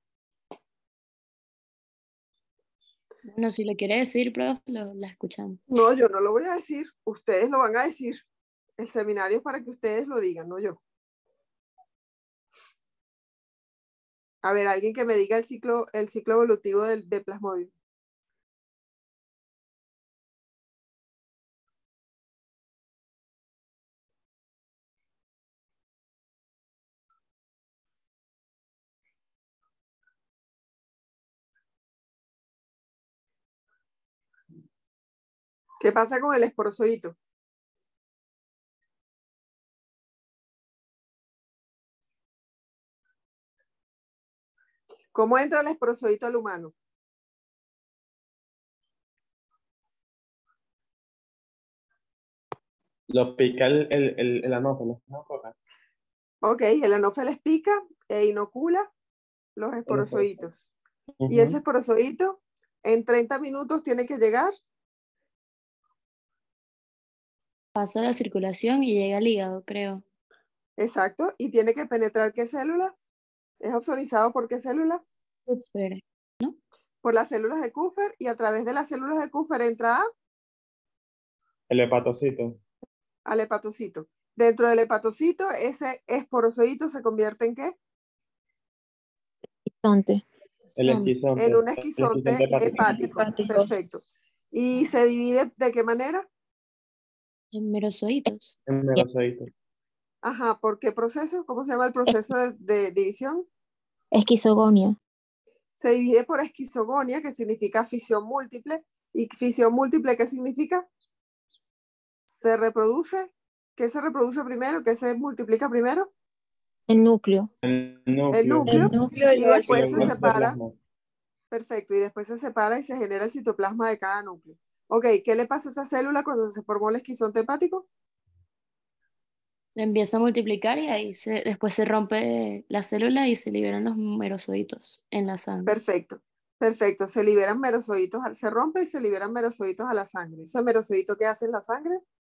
Speaker 3: Bueno, si lo quiere decir, profe, lo, la escuchamos.
Speaker 2: No, yo no lo voy a decir, ustedes lo van a decir. El seminario es para que ustedes lo digan, no yo. A ver, alguien que me diga el ciclo, el ciclo evolutivo del, de Plasmodium. ¿Qué pasa con el esporozoito? ¿Cómo entra el esporozoito al humano?
Speaker 1: Lo pica el, el, el, el anófeles, ¿no?
Speaker 2: Ok, el anófeles pica e inocula los esporozoitos.
Speaker 1: Uh-huh.
Speaker 2: Y ese esporozoito en treinta minutos tiene que llegar.
Speaker 3: Pasa la circulación y llega al hígado, creo.
Speaker 2: Exacto. ¿Y tiene que penetrar qué célula? ¿Es opsonizado por qué célula?
Speaker 3: Súper, ¿no?
Speaker 2: Por las células de Kupffer, y a través de las células de Kupffer entra a...
Speaker 1: El hepatocito.
Speaker 2: Al hepatocito. Dentro del hepatocito, ese esporozoito se convierte ¿en qué?
Speaker 4: Esquizonte.
Speaker 1: El esquizonte.
Speaker 2: En un esquizonte hepático.
Speaker 4: hepático.
Speaker 2: Perfecto. ¿Y se divide de qué manera?
Speaker 3: En merozoitos.
Speaker 1: En merozoito.
Speaker 2: Ajá, ¿por qué proceso? ¿Cómo se llama el proceso de, de división?
Speaker 4: Esquizogonia.
Speaker 2: Se divide por esquizogonia, que significa fisión múltiple. ¿Y fisión múltiple qué significa? Se reproduce. ¿Qué se reproduce primero? ¿Qué se multiplica primero?
Speaker 4: El núcleo.
Speaker 1: El
Speaker 2: El
Speaker 1: núcleo.
Speaker 2: núcleo,
Speaker 7: El núcleo y
Speaker 2: y
Speaker 7: luego el
Speaker 2: después se
Speaker 1: citoplasma.
Speaker 2: separa, perfecto, y después se separa y se genera el citoplasma de cada núcleo. Ok, ¿qué le pasa a esa célula cuando se formó el esquizonte hepático?
Speaker 3: Se empieza a multiplicar y ahí se, después se rompe la célula y se liberan los merosoditos en la sangre.
Speaker 2: Perfecto, perfecto, se liberan merosoditos, se rompe y se liberan merosoditos a la sangre. ¿Ese merosodito qué hace en la sangre?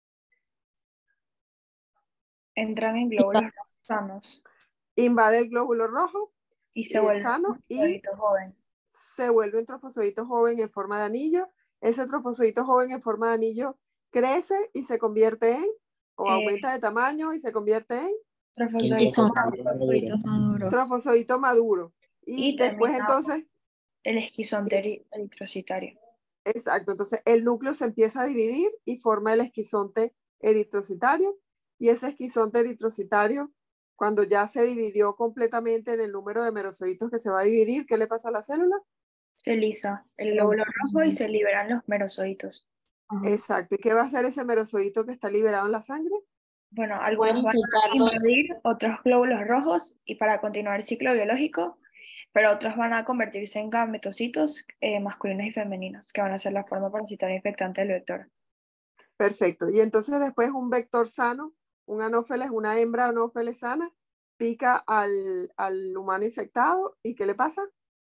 Speaker 5: Entran en glóbulos rojos sanos
Speaker 2: Invade el glóbulo rojo
Speaker 5: y
Speaker 2: y
Speaker 5: se
Speaker 2: es
Speaker 5: vuelven
Speaker 2: sano y
Speaker 5: trofosoditos joven.
Speaker 2: se vuelve un trofosodito joven en forma de anillo. Ese trofosodito joven en forma de anillo crece y se convierte en, o
Speaker 5: Eh,
Speaker 2: aumenta de tamaño y se convierte en
Speaker 5: Trofosoditos
Speaker 4: Esquizonte.
Speaker 7: Trofosoditos maduros.
Speaker 2: trofosodito maduro. Y,
Speaker 5: y
Speaker 2: después
Speaker 5: termina
Speaker 2: entonces,
Speaker 5: el esquizonte eri- eritrocitario.
Speaker 2: exacto, entonces el núcleo se empieza a dividir y forma el esquizonte eritrocitario. Y ese esquizonte eritrocitario, cuando ya se dividió completamente en el número de merosoditos que se va a dividir, ¿qué le pasa a la célula?
Speaker 5: Se lisa el glóbulo rojo y se liberan los merosoditos.
Speaker 2: Exacto. ¿Y qué va a hacer ese merosodito que está liberado en la sangre?
Speaker 5: Bueno, algunos van a
Speaker 3: infiltrarlo.
Speaker 5: invadir otros glóbulos rojos y para continuar el ciclo biológico, pero otros van a convertirse en gametocitos eh, masculinos y femeninos, que van a ser la forma parasitaria infectante del vector.
Speaker 2: Perfecto. Y entonces después un vector sano, un anófeles, una hembra anófeles sana, pica al, al humano infectado. ¿Y qué le pasa?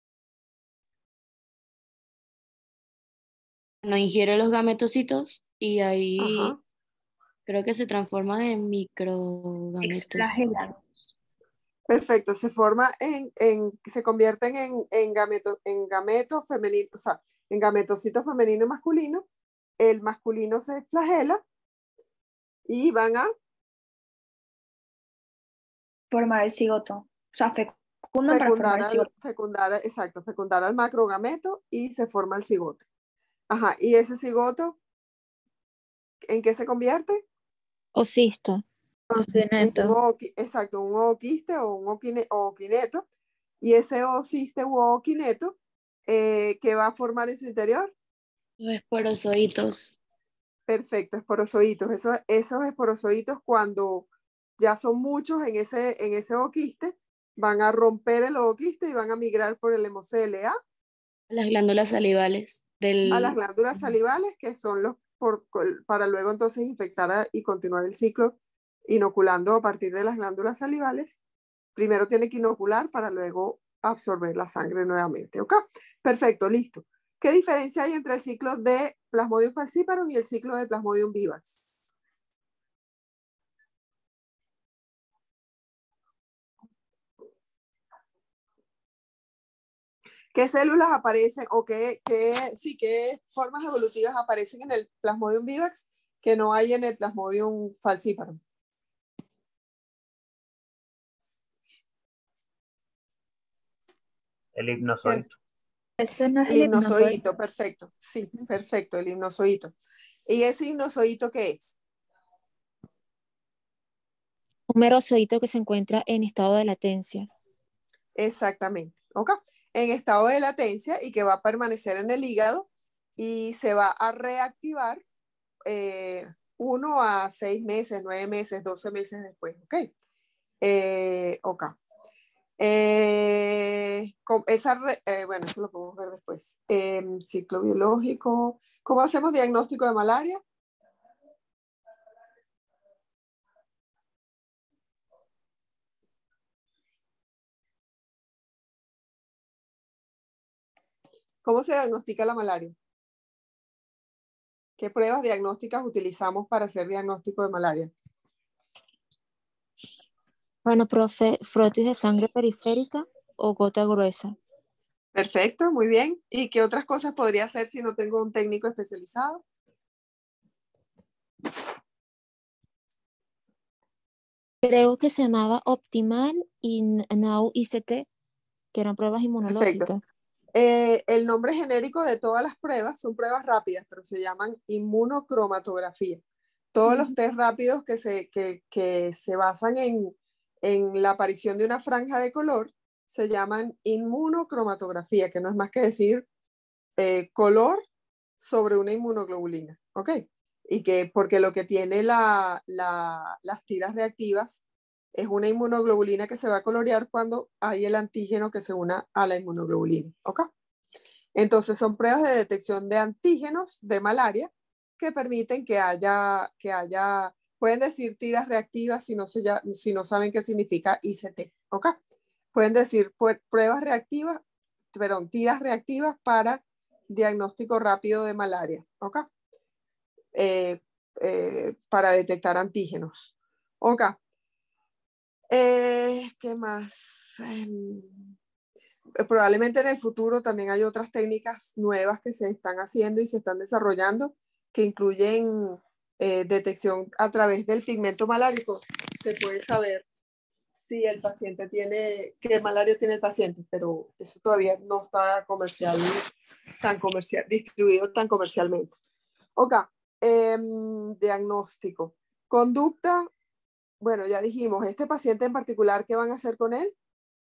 Speaker 3: No ingiere los gametocitos y ahí
Speaker 2: Ajá.
Speaker 3: creo que se transforman en microgametos.
Speaker 5: Exflagelan.
Speaker 2: Perfecto. Se forma en, en se convierten en, en, gameto, en gametos femeninos, o sea, en gametocitos femenino y masculino. El masculino se flagela y van a
Speaker 5: Formar el cigoto. O sea, fecundan para formar
Speaker 2: fecundar
Speaker 5: el
Speaker 2: al,
Speaker 5: cigoto.
Speaker 2: fecundar, exacto, fecundar al macrogameto y se forma el cigote. Ajá. Y ese cigoto, ¿en qué se convierte?
Speaker 4: Ocisto.
Speaker 2: Un
Speaker 7: Ocineto.
Speaker 2: ooqui- exacto, un ooquiste o un oquine- ooquineto. Y ese oociste u ooquineto, eh, ¿qué va a formar en su interior?
Speaker 3: Los esporozoitos.
Speaker 2: Perfecto, esporozoitos. Esos, esos esporozoitos, cuando ya son muchos en ese, en ese ooquiste, van a romper el ooquiste y van a migrar por el hemo C L A
Speaker 3: Las glándulas salivales del...
Speaker 2: a las glándulas salivales, que son los por, para luego entonces infectar a, y continuar el ciclo inoculando a partir de las glándulas salivales. Primero tiene que inocular para luego absorber la sangre nuevamente. ¿Ok? Perfecto, listo. ¿Qué diferencia hay entre el ciclo de Plasmodium falciparum y el ciclo de Plasmodium vivax? ¿Qué células aparecen o qué, qué, sí, qué formas evolutivas aparecen en el Plasmodium vivax que no hay en el Plasmodium falciparum?
Speaker 6: El hipnozoito.
Speaker 7: Ese no es
Speaker 2: El
Speaker 7: el hipnozoito.
Speaker 2: hipnozoito, perfecto. Sí, perfecto, el hipnozoito. ¿Y ese hipnozoito qué es?
Speaker 4: Un merosodito que se encuentra en estado de latencia.
Speaker 2: Exactamente, ¿ok? En estado de latencia y que va a permanecer en el hígado y se va a reactivar eh, uno a seis meses, nueve meses, doce meses después, ¿ok? Eh, ok. Eh, con esa re, eh, bueno, eso lo podemos ver después. Eh, ciclo biológico. ¿Cómo hacemos diagnóstico de malaria? ¿Cómo se diagnostica la malaria? ¿Qué pruebas diagnósticas utilizamos para hacer diagnóstico de malaria?
Speaker 4: Bueno, profe, frotis de sangre periférica o gota gruesa.
Speaker 2: Perfecto, muy bien. ¿Y qué otras cosas podría hacer si no tengo un técnico especializado?
Speaker 4: Creo que se llamaba Optimal y Now I C T, que eran pruebas inmunológicas.
Speaker 2: Perfecto. Eh, el nombre genérico de todas las pruebas son pruebas rápidas, pero se llaman inmunocromatografía. Todos los test rápidos que se, que, que se basan en, en la aparición de una franja de color se llaman inmunocromatografía, que no es más que decir eh, color sobre una inmunoglobulina, ¿ok? Y que porque lo que tiene la, la, las tiras reactivas Es una inmunoglobulina que se va a colorear cuando hay el antígeno que se una a la inmunoglobulina. ¿Ok? Entonces son pruebas de detección de antígenos de malaria que permiten que haya, que haya pueden decir tiras reactivas si no, se ya, si no saben qué significa I C T. ¿Ok? Pueden decir pruebas reactivas, perdón, tiras reactivas para diagnóstico rápido de malaria. ¿Ok? Eh, eh, para detectar antígenos. ¿Ok? Eh, ¿Qué más? Eh, probablemente en el futuro también hay otras técnicas nuevas que se están haciendo y se están desarrollando que incluyen eh, detección a través del pigmento malárico. Se puede saber si el paciente tiene, qué malaria tiene el paciente, pero eso todavía no está comercial, tan comercial, distribuido tan comercialmente. Ok, eh, diagnóstico. Conducta, bueno, ya dijimos, este paciente en particular, ¿qué van a hacer con él?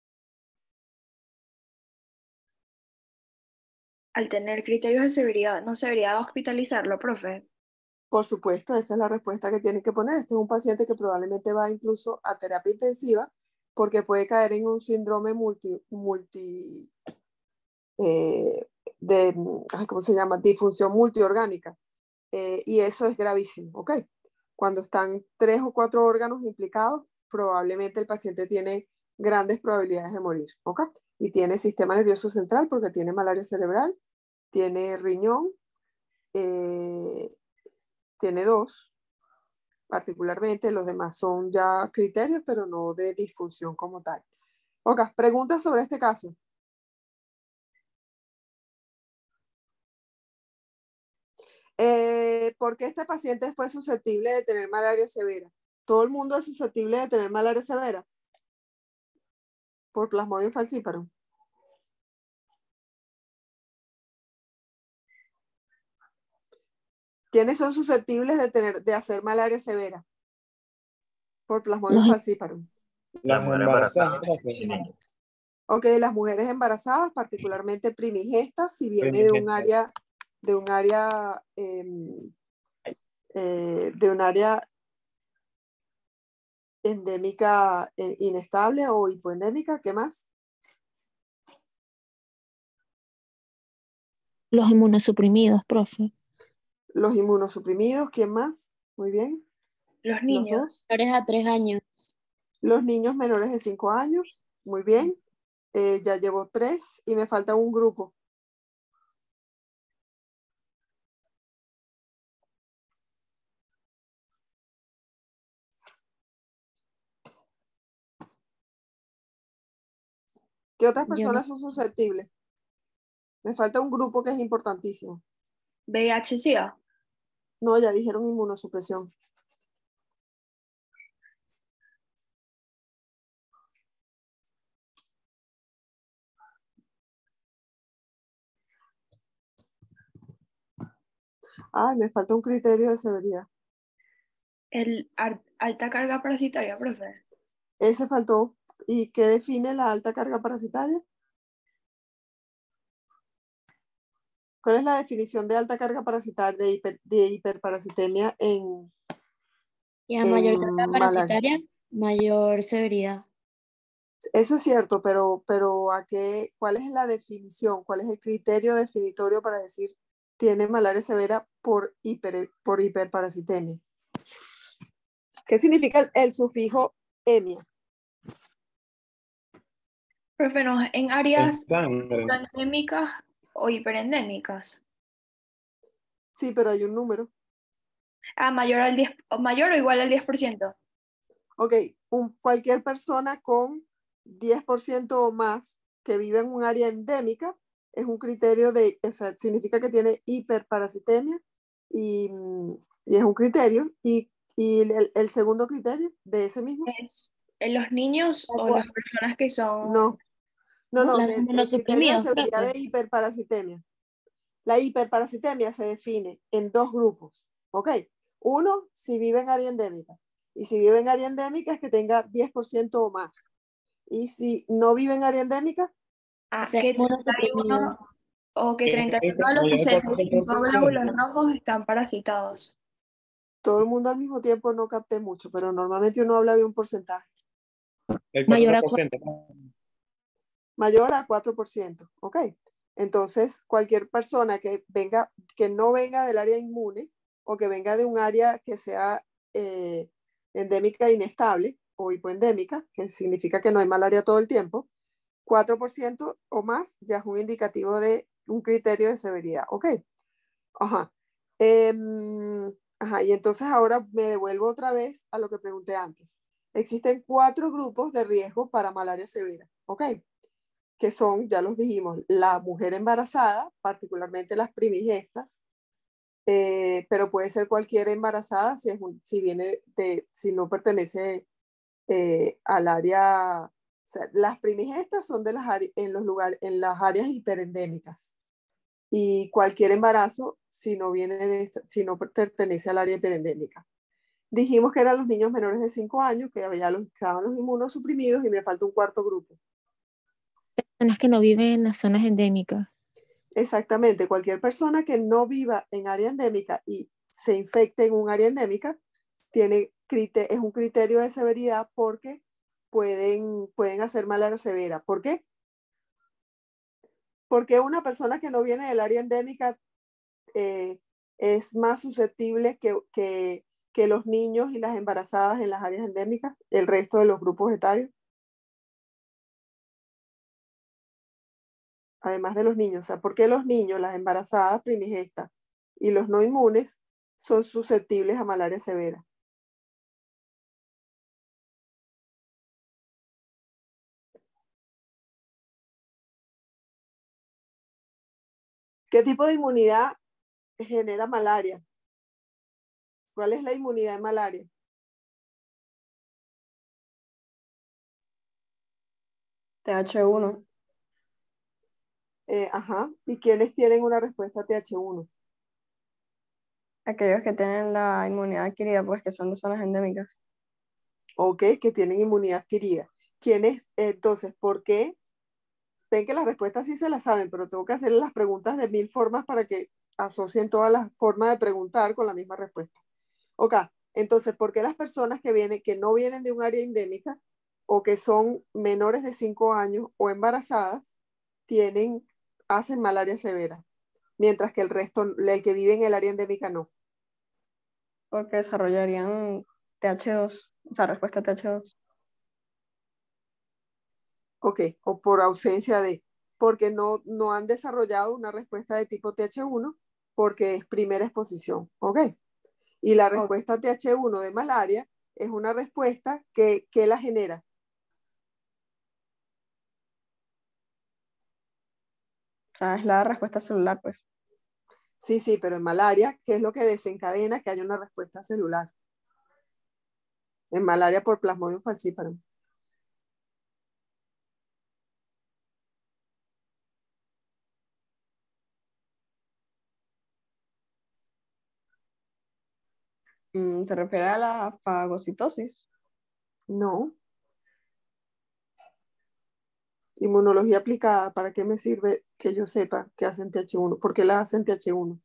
Speaker 5: Al tener criterios de severidad, ¿no se debería hospitalizarlo, profe?
Speaker 2: Por supuesto, esa es la respuesta que tienen que poner. Este es un paciente que probablemente va incluso a terapia intensiva porque puede caer en un síndrome multi, multi eh, de, ¿cómo se llama? Disfunción multiorgánica. Eh, y eso es gravísimo, ¿ok? Cuando están tres o cuatro órganos implicados, probablemente el paciente tiene grandes probabilidades de morir, ¿ok? Y tiene sistema nervioso central porque tiene malaria cerebral, tiene riñón, eh, tiene dos, particularmente, los demás son ya criterios, pero no de disfunción como tal. Ok, preguntas sobre este caso. Eh, ¿Por qué este paciente fue susceptible de tener malaria severa? ¿Todo el mundo es susceptible de tener malaria severa? Por Plasmodium falciparum. ¿Quiénes son susceptibles de, tener, de hacer malaria severa? Por Plasmodium
Speaker 4: Los-
Speaker 2: falciparum.
Speaker 6: La
Speaker 1: Las
Speaker 6: mujer
Speaker 1: embarazadas.
Speaker 6: embarazada.
Speaker 2: Ok, las mujeres embarazadas, particularmente primigestas, si viene de un
Speaker 1: Primigestas.
Speaker 2: área, de un área, eh, eh, de un área endémica eh, inestable o hipoendémica, ¿qué más?
Speaker 4: Los inmunosuprimidos, profe.
Speaker 2: Los inmunosuprimidos, ¿quién más? Muy bien.
Speaker 5: Los
Speaker 2: Los
Speaker 5: niños.
Speaker 2: dos.
Speaker 3: Menores a tres años.
Speaker 2: Los niños menores de cinco años, muy bien. Eh, ya llevo tres y me falta un grupo. ¿Qué otras
Speaker 3: Yo no-
Speaker 2: personas son susceptibles? Me falta un grupo que es importantísimo.
Speaker 5: V I H SIDA.
Speaker 2: No, ya dijeron inmunosupresión. Ay, me falta un criterio de severidad.
Speaker 5: El ar- alta carga parasitaria, profe.
Speaker 2: Ese faltó. ¿Y qué define la alta carga parasitaria? ¿Cuál es la definición de alta carga parasitaria, de, hiper, de hiperparasitemia en,
Speaker 3: Y a
Speaker 2: en
Speaker 3: mayor carga
Speaker 2: malaria?
Speaker 3: parasitaria, mayor severidad.
Speaker 2: Eso es cierto, pero, pero ¿a qué, ¿cuál es la definición? ¿Cuál es el criterio definitorio para decir tiene malaria severa por, hiper, por hiperparasitemia? ¿Qué significa el, el sufijo emia?
Speaker 5: Profe, no, en
Speaker 1: En
Speaker 5: áreas
Speaker 1: sangre.
Speaker 5: endémicas o hiperendémicas.
Speaker 2: Sí, pero hay un número.
Speaker 5: Ah, mayor, al diez, o mayor o igual al diez por ciento.
Speaker 2: Ok, un, cualquier persona con diez por ciento o más que vive en un área endémica es un criterio de, o sea, significa que tiene hiperparasitemia y, y es un criterio. Y, y el, el segundo criterio de ese mismo,
Speaker 5: Es en los niños o las personas que son...
Speaker 2: no, no,
Speaker 3: ¿No?
Speaker 2: no,
Speaker 3: Las
Speaker 2: de- el criterio de
Speaker 3: inmunosuprimidos,
Speaker 2: severidad
Speaker 3: profe.
Speaker 2: de hiperparasitemia. La hiperparasitemia se define en dos grupos, ¿ok? Uno, si vive en área endémica. Y si vive en área endémica es que tenga diez por ciento o más. Y si no vive en área endémica,
Speaker 5: Ah,
Speaker 3: Ser
Speaker 5: que
Speaker 3: inmunosuprimido.
Speaker 5: treinta y uno o que
Speaker 1: Es
Speaker 5: treinta y uno de los
Speaker 1: mayor de
Speaker 5: sesenta y
Speaker 1: cuatro por
Speaker 5: cinco
Speaker 1: ciento.
Speaker 5: glóbulos rojos están parasitados.
Speaker 2: todo el mundo al mismo tiempo no capté mucho, pero normalmente uno habla de un porcentaje.
Speaker 1: El
Speaker 4: Mayor a
Speaker 1: cuatro por ciento.
Speaker 2: Mayor a cuatro por ciento, ¿ok? Entonces, cualquier persona que venga, que no venga del área inmune o que venga de un área que sea eh, endémica inestable o hipoendémica, que significa que no hay malaria todo el tiempo, cuatro por ciento o más ya es un indicativo de un criterio de severidad, ¿ok? Ajá. Em, ajá, y entonces ahora me devuelvo otra vez a lo que pregunté antes. Existen cuatro grupos de riesgo para malaria severa, ¿ok? Que son, ya los dijimos, la mujer embarazada, particularmente las primigestas, eh, pero puede ser cualquier embarazada si, es un, si viene de, si no pertenece eh, al área, o sea, las primigestas son de las áreas, en los lugares, en las áreas hiperendémicas, y cualquier embarazo si no viene de, si no pertenece al área hiperendémica. Dijimos que eran los niños menores de cinco años, que ya los, estaban los inmunosuprimidos, y me falta un cuarto grupo.
Speaker 4: Personas que no viven en las zonas endémicas.
Speaker 2: Exactamente, cualquier persona que no viva en área endémica y se infecte en un área endémica tiene, es un criterio de severidad porque pueden, pueden hacer malaria severa. ¿Por qué? Porque una persona que no viene del área endémica eh, es más susceptible que, que, que los niños y las embarazadas en las áreas endémicas, el resto de los grupos etarios. Además de los niños, o sea, ¿por qué los niños, las embarazadas primigestas y los no inmunes son susceptibles a malaria severa? ¿Qué tipo de inmunidad genera malaria? ¿Cuál es la inmunidad de malaria?
Speaker 8: T H uno.
Speaker 2: Eh, ajá. ¿Y quiénes tienen una respuesta a T H uno?
Speaker 8: Aquellos que tienen la inmunidad adquirida, pues que son de zonas endémicas.
Speaker 2: Ok, que tienen inmunidad adquirida. ¿Quiénes? Entonces, ¿por qué? Ven que las respuestas sí se las saben, pero tengo que hacerles las preguntas de mil formas para que asocien todas las formas de preguntar con la misma respuesta. Ok, entonces, ¿por qué las personas que vienen, que no vienen de un área endémica o que son menores de cinco años o embarazadas, tienen, hacen malaria severa? Mientras que el resto, el que vive en el área endémica, no.
Speaker 8: Porque desarrollarían T H dos, o sea, respuesta T H dos.
Speaker 2: Ok, o por ausencia de, porque no, no han desarrollado una respuesta de tipo T H uno porque es primera exposición, ok. Y la respuesta okay. T H uno de malaria es una respuesta que, que la genera.
Speaker 8: O sea, es la respuesta celular, pues.
Speaker 2: Sí, sí, pero en malaria, ¿qué es lo que desencadena que haya una respuesta celular? En malaria por Plasmodium falciparum.
Speaker 8: ¿Se refiere a la fagocitosis?
Speaker 2: No. Inmunología aplicada, ¿para qué me sirve que yo sepa que hacen T H uno? ¿Por qué la hacen T H uno?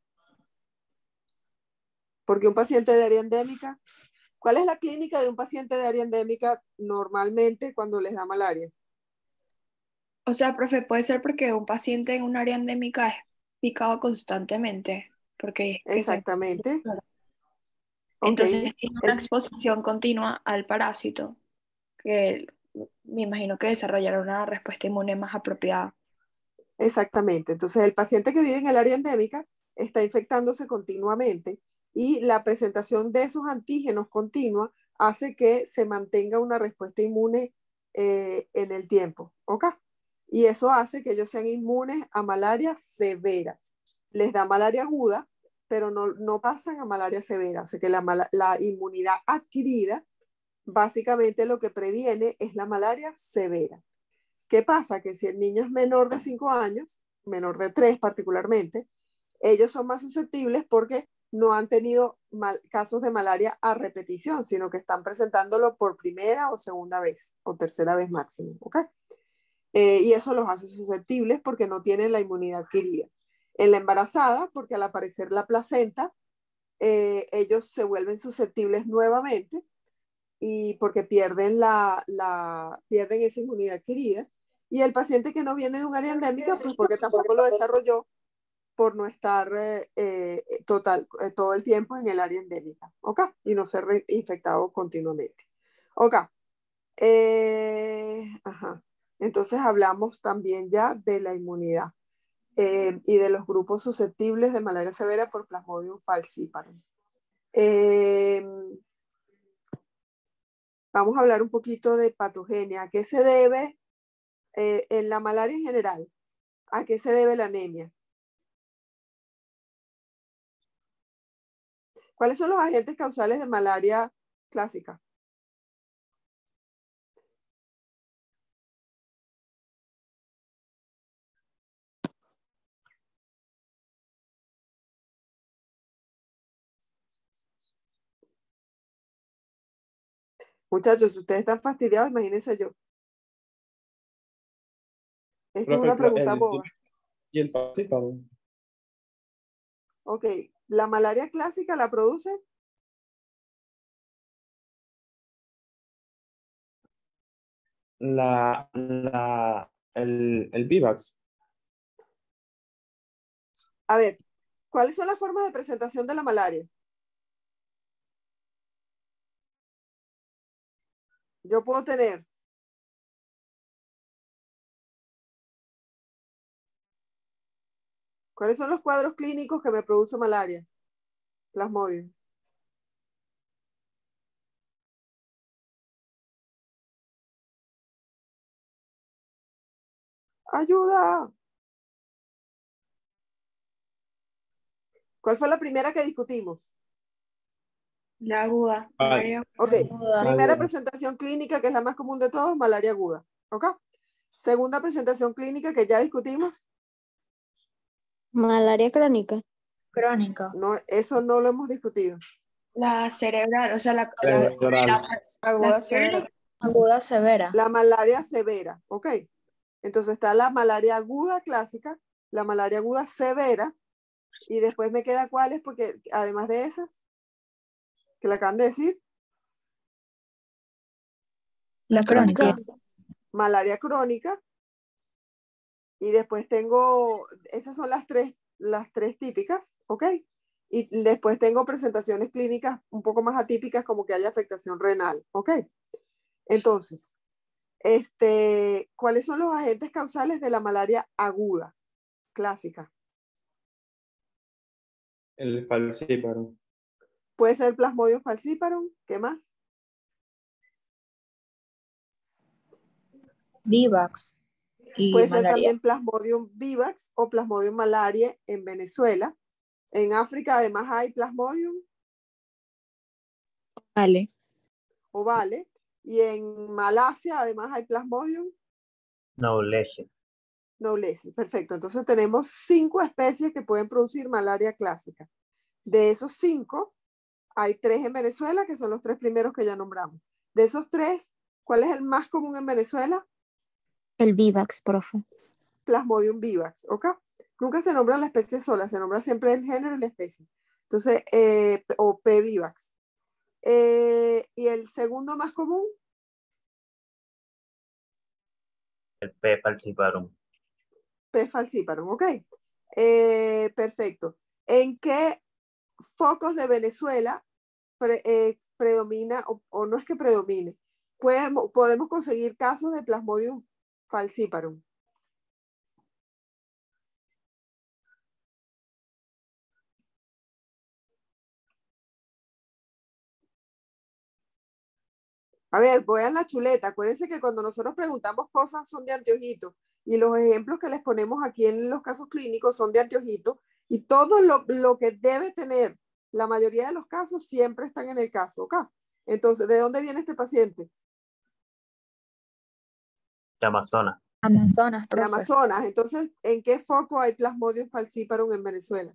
Speaker 2: Porque un paciente de área endémica, ¿cuál es la clínica de un paciente de área endémica normalmente cuando les da malaria?
Speaker 5: O sea, profe, puede ser porque un paciente en un área endémica es picado constantemente, porque es que se...
Speaker 2: Exactamente.
Speaker 5: Entonces
Speaker 2: Okay.
Speaker 5: tiene una exposición continua al parásito, que me imagino que desarrollará una respuesta inmune más apropiada.
Speaker 2: Exactamente. Entonces, el paciente que vive en el área endémica está infectándose continuamente y la presentación de esos antígenos continua hace que se mantenga una respuesta inmune eh, en el tiempo. ¿Ok? Y eso hace que ellos sean inmunes a malaria severa. Les da malaria aguda, pero no, no pasan a malaria severa. O sea que la, la inmunidad adquirida básicamente lo que previene es la malaria severa. ¿Qué pasa? Que si el niño es menor de cinco años, menor de tres particularmente, ellos son más susceptibles porque no han tenido mal, casos de malaria a repetición, sino que están presentándolo por primera o segunda vez, o tercera vez máximo, ¿ok? Eh, y eso los hace susceptibles porque no tienen la inmunidad adquirida. En la embarazada, porque al aparecer la placenta, eh, ellos se vuelven susceptibles nuevamente y porque pierden, la, la, pierden esa inmunidad adquirida. Y el paciente que no viene de un área endémica, pues porque tampoco lo desarrolló por no estar eh, eh, total, eh, todo el tiempo en el área endémica, ¿ok? Y no ser infectado continuamente, ¿ok? Eh, ajá. Entonces hablamos también ya de la inmunidad eh, y de los grupos susceptibles de malaria severa por Plasmodium falciparum. Eh, vamos a hablar un poquito de patogenia. ¿A qué se debe eh, en la malaria en general? ¿A qué se debe la anemia? ¿Cuáles son los agentes causales de malaria clásica? Muchachos, si ustedes están fastidiados, imagínense yo. Esta
Speaker 1: Profe,
Speaker 2: es una
Speaker 1: el-
Speaker 2: pregunta
Speaker 1: el-
Speaker 2: boba.
Speaker 1: y el falciparum.
Speaker 2: Ok, ¿la malaria clásica la produce?
Speaker 1: La, la, el, el Vivax.
Speaker 2: A ver, ¿cuáles son las formas de presentación de la malaria? Yo puedo tener ¿cuáles son los cuadros clínicos que me produce malaria? Plasmodium. ¡Ayuda! ¿Cuál fue la primera que discutimos?
Speaker 5: La aguda.
Speaker 1: Ah,
Speaker 5: malaria
Speaker 2: Ok,
Speaker 8: Aguda.
Speaker 2: primera
Speaker 1: aguda.
Speaker 2: presentación clínica, que es la más común de todos, malaria aguda. ¿Ok? Segunda presentación clínica que ya discutimos.
Speaker 7: Malaria crónica.
Speaker 4: Crónica.
Speaker 2: No, eso no lo hemos discutido.
Speaker 5: La cerebral, o sea, la, la,
Speaker 1: Cerebral.
Speaker 5: la,
Speaker 8: Aguda
Speaker 5: la severa.
Speaker 8: severa.
Speaker 4: Aguda severa.
Speaker 2: La malaria severa. ¿Ok? Entonces está la malaria aguda clásica, la malaria aguda severa, y después me queda cuáles, porque además de esas, que la acaban de decir,
Speaker 4: La crónica.
Speaker 2: malaria crónica, y después tengo, esas son las tres, las tres típicas, ¿ok? Y después tengo presentaciones clínicas un poco más atípicas, como que haya afectación renal, ¿ok? Entonces, este, ¿cuáles son los agentes causales de la malaria aguda clásica?
Speaker 1: El falciparum.
Speaker 2: Puede ser Plasmodium falciparum, ¿qué más?
Speaker 4: Vivax. Y
Speaker 2: Puede ser
Speaker 4: malaria.
Speaker 2: también Plasmodium vivax o Plasmodium malariae en Venezuela. En África además hay Plasmodium
Speaker 4: Vale.
Speaker 2: ovale. Y en Malasia además hay Plasmodium
Speaker 6: Knowledge.
Speaker 2: knowlesi. Perfecto. Entonces tenemos cinco especies que pueden producir malaria clásica. De esos cinco, hay tres en Venezuela, que son los tres primeros que ya nombramos. De esos tres, ¿cuál es el más común en Venezuela?
Speaker 4: El Vivax, profe.
Speaker 2: Plasmodium vivax, ¿ok? Nunca se nombra la especie sola, se nombra siempre el género y la especie. Entonces, eh, o P. vivax. Eh, y el segundo más común,
Speaker 6: El P. falciparum.
Speaker 2: P. falciparum, ¿ok? Eh, perfecto. ¿En qué focos de Venezuela pre, eh, predomina, o, o no es que predomine, podemos, podemos conseguir casos de Plasmodium falciparum? A ver, vean la chuleta. Acuérdense que cuando nosotros preguntamos cosas son de anteojito y los ejemplos que les ponemos aquí en los casos clínicos son de anteojito y todo lo, lo que debe tener la mayoría de los casos siempre están en el caso, ¿ok? Entonces, ¿de dónde viene este paciente?
Speaker 6: De Amazonas.
Speaker 4: Amazonas,
Speaker 2: De
Speaker 4: profe.
Speaker 2: Amazonas. Entonces, ¿en qué foco hay Plasmodium falciparum en Venezuela?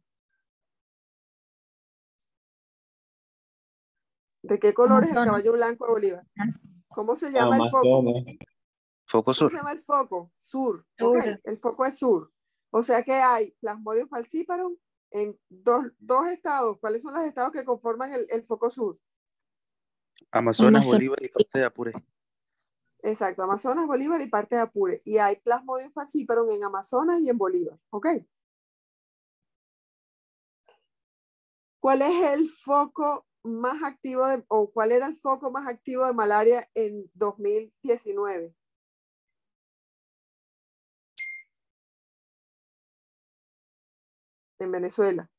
Speaker 2: ¿De qué color es el
Speaker 4: Amazonas.
Speaker 2: caballo blanco de Bolívar? ¿Cómo se llama el foco?
Speaker 1: Amazonas.
Speaker 9: Foco
Speaker 2: ¿Cómo
Speaker 9: sur.
Speaker 2: se llama el foco? Sur. ¿Ok?
Speaker 5: Sur.
Speaker 2: El foco es sur. O sea que hay Plasmodium falciparum en dos, dos estados. ¿Cuáles son los estados que conforman el, el foco sur?
Speaker 9: Amazonas,
Speaker 4: Amazonas.
Speaker 9: Bolívar y parte de Apure.
Speaker 2: Exacto, Amazonas, Bolívar y parte de Apure. Y hay Plasmodium falciparum en Amazonas y en Bolívar. ¿Ok? ¿Cuál es el foco más activo de, o cuál era el foco más activo de malaria en dos mil diecinueve? En Venezuela.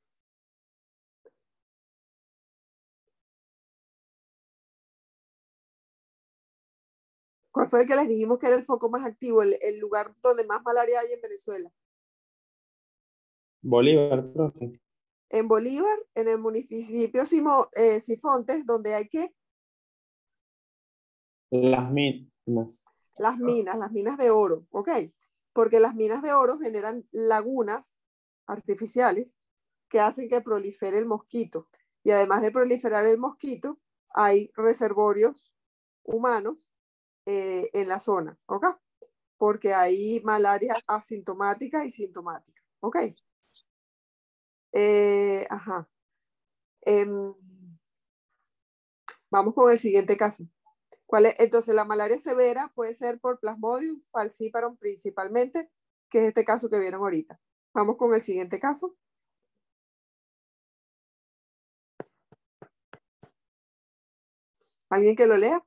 Speaker 2: ¿Cuál fue el que les dijimos que era el foco más activo, el, el lugar donde más malaria hay en Venezuela?
Speaker 1: Bolívar, profe.
Speaker 2: En Bolívar, en el municipio Simo, eh, Sifontes, donde hay que
Speaker 1: Las minas.
Speaker 2: las minas, las minas de oro, ¿ok? Porque las minas de oro generan lagunas artificiales que hacen que prolifere el mosquito. Y además de proliferar el mosquito, hay reservorios humanos eh, en la zona, ¿ok? Porque hay malaria asintomática y sintomática, ¿ok? Eh, ajá. Em, vamos con el siguiente caso. ¿Cuál es? Entonces, la malaria severa puede ser por Plasmodium falciparum principalmente, que es este caso que vieron ahorita. Vamos con el siguiente caso. ¿Alguien que lo lea?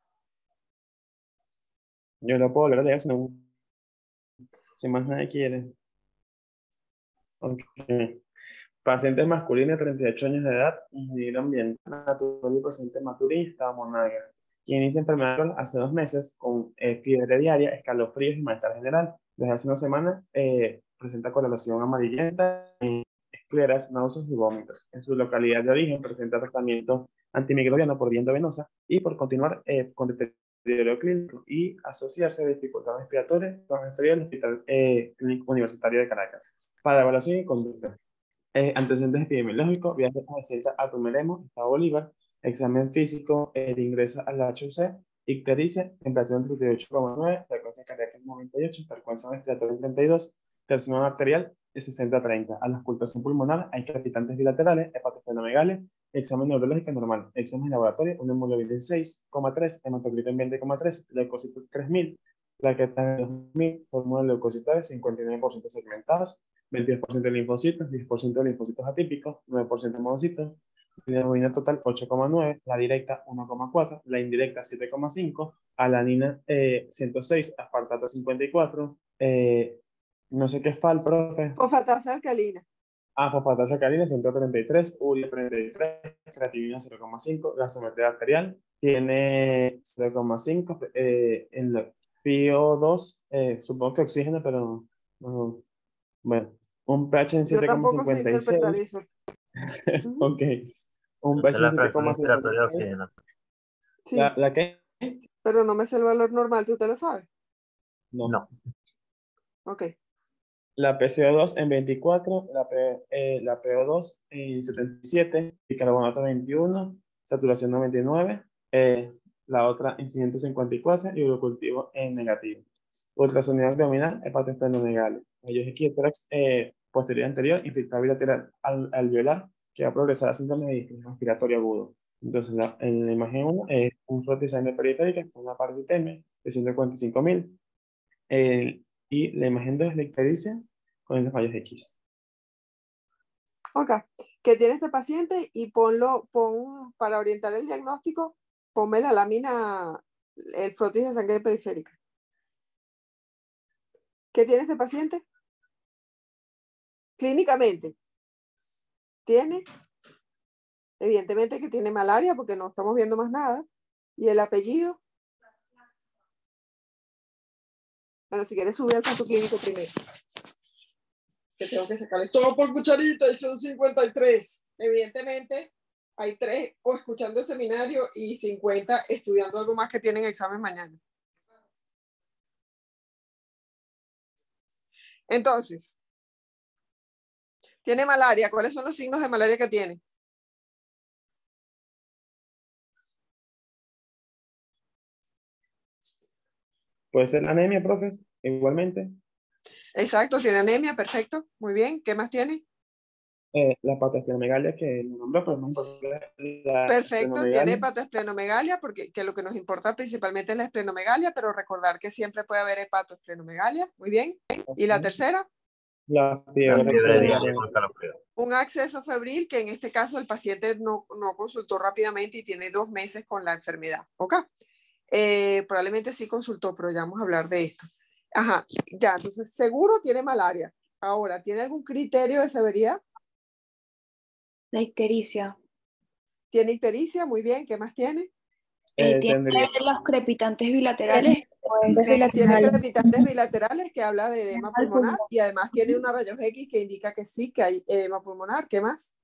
Speaker 1: Yo lo puedo leer, si no, si más nadie quiere. Ok. Pacientes masculinos de treinta y ocho años de edad, ingeniero ambiental, natural y paciente maturista, monagas, quien inicia enfermedad hace dos meses con eh, fiebre diaria, escalofríos y malestar general. Desde hace una semana eh, presenta coloración amarillenta, escleras, náuseas y vómitos. En su localidad de origen presenta tratamiento antimicrobiano por vía venosa y por continuar eh, con deterioro clínico y asociarse a dificultades respiratorias con el Hospital eh, Clínico Universitario de Caracas. Para evaluación y conducta. Eh, antecedentes epidemiológicos, viaje a Celta a Tumeremo, Estado Bolívar, examen físico eh, de ingreso al H U C, ictericia, temperatura en treinta y ocho coma nueve, frecuencia cardíaca en noventa y ocho, frecuencia respiratoria en treinta y dos, tensión arterial en sesenta a treinta. A la auscultación pulmonar hay crepitantes bilaterales, hepatosplenomegalia, examen neurológico normal, examen de laboratorio, una hemoglobina seis coma tres, hematocrito en veinte coma tres, leucocitos tres mil, plaquetas dos mil, fórmula de leucocitales cincuenta y nueve por ciento segmentados, veintidós por ciento de linfocitos, diez por ciento de linfocitos atípicos, nueve por ciento de monocitos, la hemoglobina total ocho coma nueve, la directa uno coma cuatro, la indirecta siete coma cinco, alanina eh, ciento seis, aspartato cincuenta y cuatro, eh, no sé qué es F A L, profe.
Speaker 2: Fosfatasa alcalina.
Speaker 1: Ah, fosfatasa alcalina ciento treinta y tres, urea treinta y tres, creatinina cero coma cinco, gasometría arterial tiene cero coma cinco, eh, en el P O dos, eh, supongo que oxígeno, pero no, bueno, un pH en
Speaker 2: Yo
Speaker 1: siete coma
Speaker 2: tampoco sé
Speaker 1: cincuenta y seis.
Speaker 2: interpretar eso. Uh-huh.
Speaker 1: Ok. Un
Speaker 6: Esa es
Speaker 1: pH en
Speaker 6: la
Speaker 1: siete coma
Speaker 6: presión respiratoria de
Speaker 1: cincuenta y seis.
Speaker 6: oxígeno.
Speaker 2: Sí,
Speaker 1: ¿La, ¿La qué?
Speaker 2: pero no me sé el valor normal, ¿tú te lo sabes?
Speaker 1: No.
Speaker 6: No.
Speaker 2: Ok.
Speaker 1: La P C O dos en veinticuatro, la, P, eh, la P O dos en setenta y siete, bicarbonato veintiuno, saturación noventa y nueve, eh, la otra en ciento cincuenta y cuatro y urocultivo en negativo. Ultrasonido abdominal, hepatosplenomegalia. Ellos equitórax eh, posterior anterior, infiltrado bilateral al, alveolar, que va a progresar a síntomas de distrés respiratorio agudo. Entonces, la, en la imagen uno es un flot de sangre periférica con una parasitemia de ciento cuarenta y cinco mil. Eh, y la imagen dos es la ictericia con los rayos X.
Speaker 2: Ok. ¿Qué tiene este paciente? Y ponlo, pon, para orientar el diagnóstico, ponme la lámina, el frotis de sangre periférica. ¿Qué tiene este paciente? Clínicamente. Tiene, evidentemente que tiene malaria porque no estamos viendo más nada. ¿Y el apellido? Bueno, si quieres subir al caso clínico primero. Que tengo que sacarles todo por cucharita y son cincuenta y tres. Evidentemente, hay tres o escuchando el seminario y cincuenta estudiando algo más que tienen examen mañana. Entonces, tiene malaria. ¿Cuáles son los signos de malaria que tiene?
Speaker 1: Puede ser anemia, profe, igualmente.
Speaker 2: Exacto, tiene anemia, perfecto. Muy bien. ¿Qué más tiene?
Speaker 1: Eh, la patosplenomegalia que lo nombró, pero no importa la
Speaker 2: Perfecto, tiene
Speaker 1: esplenomegalia.
Speaker 2: hepatoesplenomegalia, porque que lo que nos importa principalmente es la esplenomegalia, pero recordar que siempre puede haber hepatoesplenomegalia. Muy bien. ¿Y la tercera?
Speaker 1: La
Speaker 6: La
Speaker 1: fiebre
Speaker 6: fiebre
Speaker 1: diaria.
Speaker 6: diaria con calofrío.
Speaker 2: Un acceso febril que en este caso el paciente no, no consultó rápidamente y tiene dos meses con la enfermedad. ¿Ok? Eh, probablemente sí consultó, pero ya vamos a hablar de esto. Ajá, ya, entonces seguro tiene malaria. Ahora, ¿tiene algún criterio de severidad?
Speaker 5: La ictericia.
Speaker 2: ¿Tiene ictericia? Muy bien, ¿qué más tiene?
Speaker 5: Eh,
Speaker 1: Eh,
Speaker 5: tiene
Speaker 1: tendría,
Speaker 5: los crepitantes bilaterales, que puede
Speaker 4: Entonces,
Speaker 5: ser
Speaker 2: Tiene
Speaker 4: bilaterales.
Speaker 2: crepitantes bilaterales que habla de edema
Speaker 5: al
Speaker 2: pulmonar
Speaker 5: pulmón
Speaker 2: y además tiene una rayos X que indica que sí, que hay edema pulmonar. ¿Qué más?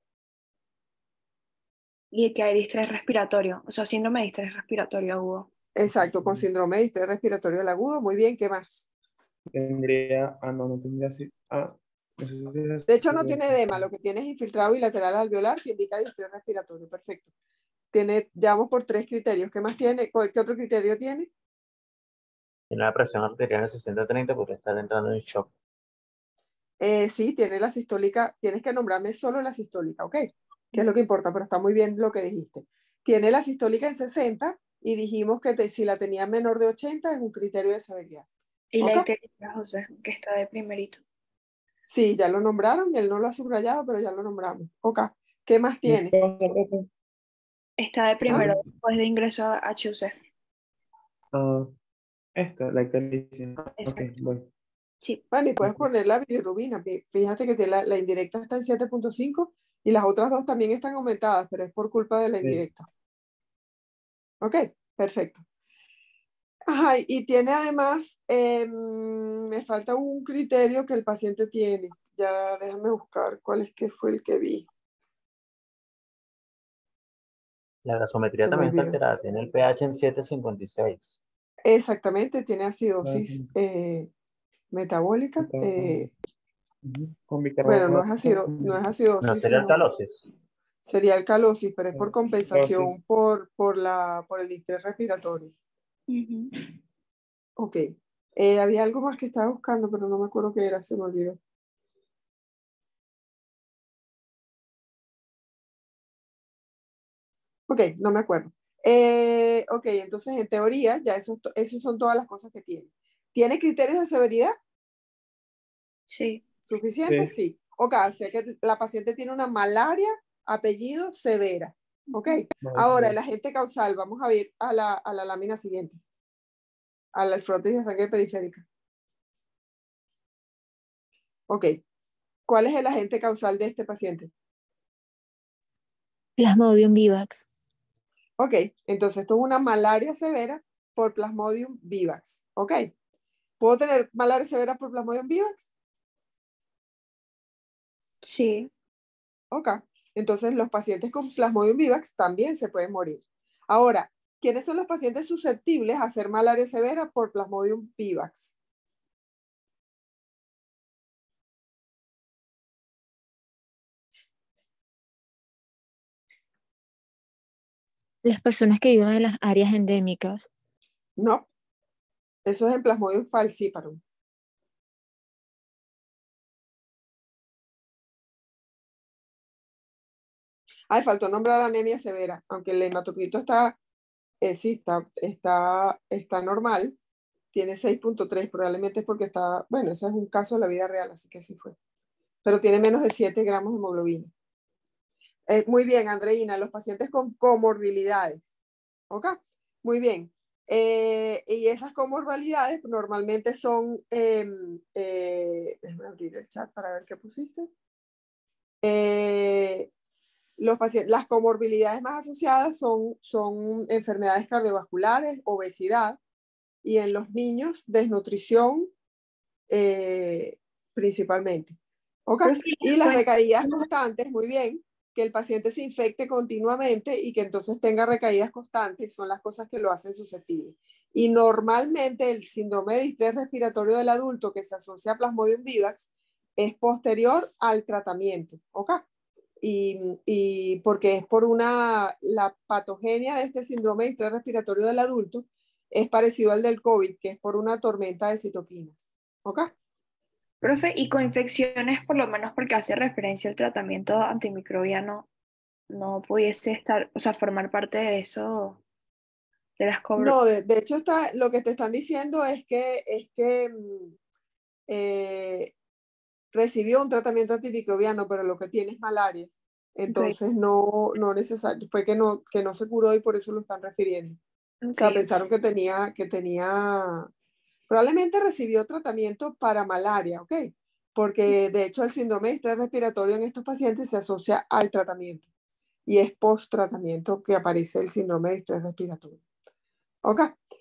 Speaker 5: y que hay distrés respiratorio, o sea, síndrome de distrés respiratorio agudo.
Speaker 2: Exacto, con síndrome de distrés respiratorio del agudo. Muy bien, ¿qué más?
Speaker 1: tendría, ah, no, no tendría así. Ah, no sé si es
Speaker 2: De hecho, no
Speaker 1: así.
Speaker 2: tiene edema, lo que tiene es infiltrado bilateral alveolar que indica distrés respiratorio. Perfecto. Tiene, ya vamos por tres criterios. ¿Qué más tiene? ¿Qué otro criterio tiene?
Speaker 6: Tiene la presión arterial en sesenta treinta porque está entrando en shock.
Speaker 2: Eh, sí, tiene la sistólica. Tienes que nombrarme solo la sistólica, ¿ok? Que es lo que importa, pero está muy bien lo que dijiste. Tiene la sistólica en sesenta y dijimos que te, si la tenía menor de ochenta es un criterio de severidad.
Speaker 5: Y la
Speaker 2: ¿Ok?
Speaker 5: ictericia, José, que está de primerito.
Speaker 2: Sí, ya lo nombraron, él no lo ha subrayado, pero ya lo nombramos. Ok. ¿Qué más tiene?
Speaker 5: Está de
Speaker 2: ¿Ah?
Speaker 5: primero después de ingreso a H U C.
Speaker 1: Ah, esta, la ictericia. Ok,
Speaker 5: Exacto.
Speaker 1: bueno.
Speaker 5: Sí.
Speaker 2: Bueno, y puedes poner la bilirrubina. Fíjate que tiene la, la indirecta está en siete punto cinco y las otras dos también están aumentadas, pero es por culpa de la
Speaker 1: Sí.
Speaker 2: indirecta. Ok, perfecto. Ajá, y tiene además, eh, me falta un criterio que el paciente tiene. Ya déjame buscar cuál es que fue el que vi.
Speaker 6: La gasometría
Speaker 2: Se me
Speaker 6: también está
Speaker 2: olvidó.
Speaker 6: alterada, tiene el pH en siete cincuenta y seis.
Speaker 2: Exactamente, tiene acidosis
Speaker 1: Ujú.
Speaker 2: eh, metabólica. eh,
Speaker 1: Con
Speaker 2: bueno, no
Speaker 1: bicarbonato.
Speaker 2: es, ácido, no es
Speaker 6: No,
Speaker 2: acidosis,
Speaker 6: sería
Speaker 2: sino
Speaker 6: alcalosis.
Speaker 2: sería alcalosis, pero es por
Speaker 1: Alcalosis.
Speaker 2: compensación por, por, la, por el distrés respiratorio.
Speaker 5: Ujú.
Speaker 2: Ok. Eh, había algo más que estaba buscando, pero no me acuerdo qué era, se me olvidó. Ok, no me acuerdo. Eh, ok, entonces en teoría ya eso, esas son todas las cosas que tiene. ¿Tiene criterios de severidad
Speaker 5: Sí.
Speaker 2: suficientes?
Speaker 1: Sí.
Speaker 2: Sí. Ok, o sea que la paciente tiene una malaria, apellido severa. Ok. Ahora, el agente causal, vamos a ver a la, a la lámina siguiente. A la frontis de sangre periférica. Ok. ¿Cuál es el agente causal de este paciente?
Speaker 4: Plasmodium vivax.
Speaker 2: Ok, entonces esto es una malaria severa por Plasmodium vivax. Ok. ¿Puedo tener malaria severa por Plasmodium vivax?
Speaker 5: Sí.
Speaker 2: Ok. Entonces los pacientes con Plasmodium vivax también se pueden morir. Ahora, ¿quiénes son los pacientes susceptibles a hacer malaria severa por Plasmodium vivax?
Speaker 4: Las personas que viven en las áreas endémicas.
Speaker 2: No, eso es en Plasmodium falciparum. Ay, faltó nombrar anemia severa, aunque el hematocrito está, eh, sí, está, está, está normal, tiene seis punto tres, probablemente es porque está, bueno, ese es un caso de la vida real, así que así fue. Pero tiene menos de siete gramos de hemoglobina. Eh, muy bien, Andreina, los pacientes con comorbilidades. ¿Ok? Muy bien. Eh, y esas comorbilidades normalmente son, eh, eh, déjame abrir el chat para ver qué pusiste. Eh, los pacientes, las comorbilidades más asociadas son, son enfermedades cardiovasculares, obesidad y en los niños desnutrición eh, principalmente. ¿Ok? Y las recaídas constantes, muy bien, que el paciente se infecte continuamente y que entonces tenga recaídas constantes son las cosas que lo hacen susceptible. Y normalmente el síndrome de distrés respiratorio del adulto que se asocia a Plasmodium vivax es posterior al tratamiento, ¿ok? Y, y porque es por una, la patogenia de este síndrome de distrés respiratorio del adulto es parecido al del COVID, que es por una tormenta de citoquinas, ¿ok?
Speaker 5: Profe, y con infecciones, por lo menos porque hace referencia al tratamiento antimicrobiano, no pudiese estar, o sea, formar parte de eso, de las cobro.
Speaker 2: No, de, de hecho está, lo que te están diciendo es que, es que mm, eh, recibió un tratamiento antimicrobiano, pero lo que tiene es malaria. Entonces no, no necesario, fue que no, que no se curó y por eso lo están refiriendo. O sea,
Speaker 5: Ok.
Speaker 2: pensaron que tenía, que tenía, probablemente recibió tratamiento para malaria, ¿ok? Porque de hecho el síndrome de estrés respiratorio en estos pacientes se asocia al tratamiento y es post-tratamiento que aparece el síndrome de estrés respiratorio. ¿Ok?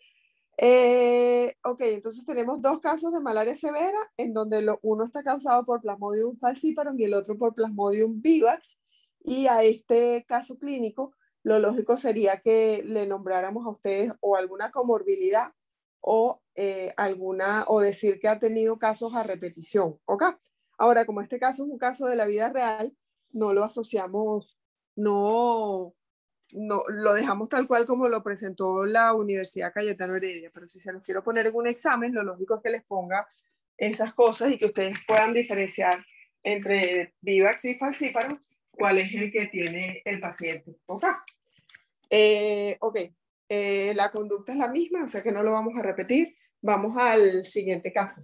Speaker 2: Eh, ok, entonces tenemos dos casos de malaria severa en donde lo, uno está causado por Plasmodium falciparum y el otro por Plasmodium vivax. Y a este caso clínico, lo lógico sería que le nombráramos a ustedes o alguna comorbilidad o eh, alguna, o decir que ha tenido casos a repetición, ¿ok? Ahora, como este caso es un caso de la vida real, no lo asociamos, no, no, lo dejamos tal cual como lo presentó la Universidad Cayetano Heredia, pero si se los quiero poner en un examen, lo lógico es que les ponga esas cosas y que ustedes puedan diferenciar entre vivax y falciparum, cuál es el que tiene el paciente. ¿Ok? Eh, ok, eh, la conducta es la misma, o sea que no lo vamos a repetir. Vamos al siguiente caso.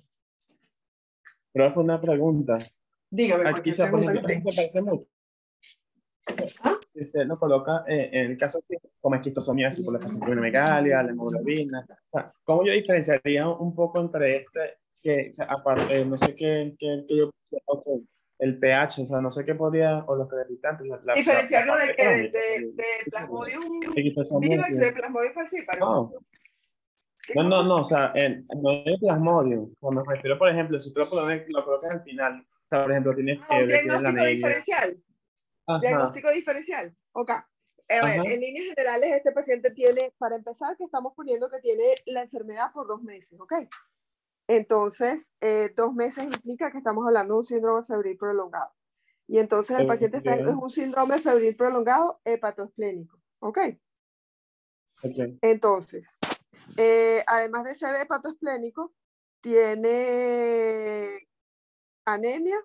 Speaker 1: Profe, una pregunta.
Speaker 2: Dígame,
Speaker 1: Aquí,
Speaker 2: cualquier
Speaker 1: quizá, por
Speaker 2: pregunta
Speaker 1: ejemplo,
Speaker 2: que
Speaker 1: esto
Speaker 2: tenga.
Speaker 1: parece mucho.
Speaker 2: ¿Ah?
Speaker 1: Si usted lo coloca eh, en el caso así, como esquistosomiasis por la megalia, la hemoglobina. O sea, ¿cómo yo diferenciaría un poco entre este, que o sea, aparte, no sé qué, qué, qué yo, okay, el pH, o sea, no sé qué podría, o los predictantes, la, la, la,
Speaker 2: Diferenciarlo
Speaker 1: la
Speaker 2: de,
Speaker 1: parte
Speaker 2: que, de,
Speaker 1: crónica, o sea,
Speaker 2: de, de Plasmodium vivax, de
Speaker 1: esquistosomiasis.
Speaker 2: Plasmodium falciparum.
Speaker 1: No,
Speaker 2: ¿Qué
Speaker 1: no, no,
Speaker 2: cosa?
Speaker 1: no, o sea, en, no es plasmodium. Cuando me refiero, por ejemplo, si tú lo, pones- lo colocas al final, o sea, por ejemplo, tienes
Speaker 2: Ah, un
Speaker 1: fiebre, tienes la
Speaker 2: diagnóstico
Speaker 1: anemia.
Speaker 2: diferencial.
Speaker 1: Ajá,
Speaker 2: Diagnóstico diferencial. Ok. A ver,
Speaker 1: ajá,
Speaker 2: en líneas generales, este paciente tiene, para empezar, que estamos poniendo que tiene la enfermedad por dos meses, ¿ok? Entonces, eh, dos meses implica que estamos hablando de un síndrome febril prolongado. Y entonces el paciente está en
Speaker 1: ok,
Speaker 2: un síndrome febril prolongado hepatoesplénico, ¿ok?
Speaker 1: ok.
Speaker 2: Entonces, eh, además de ser hepatoesplénico, tiene anemia,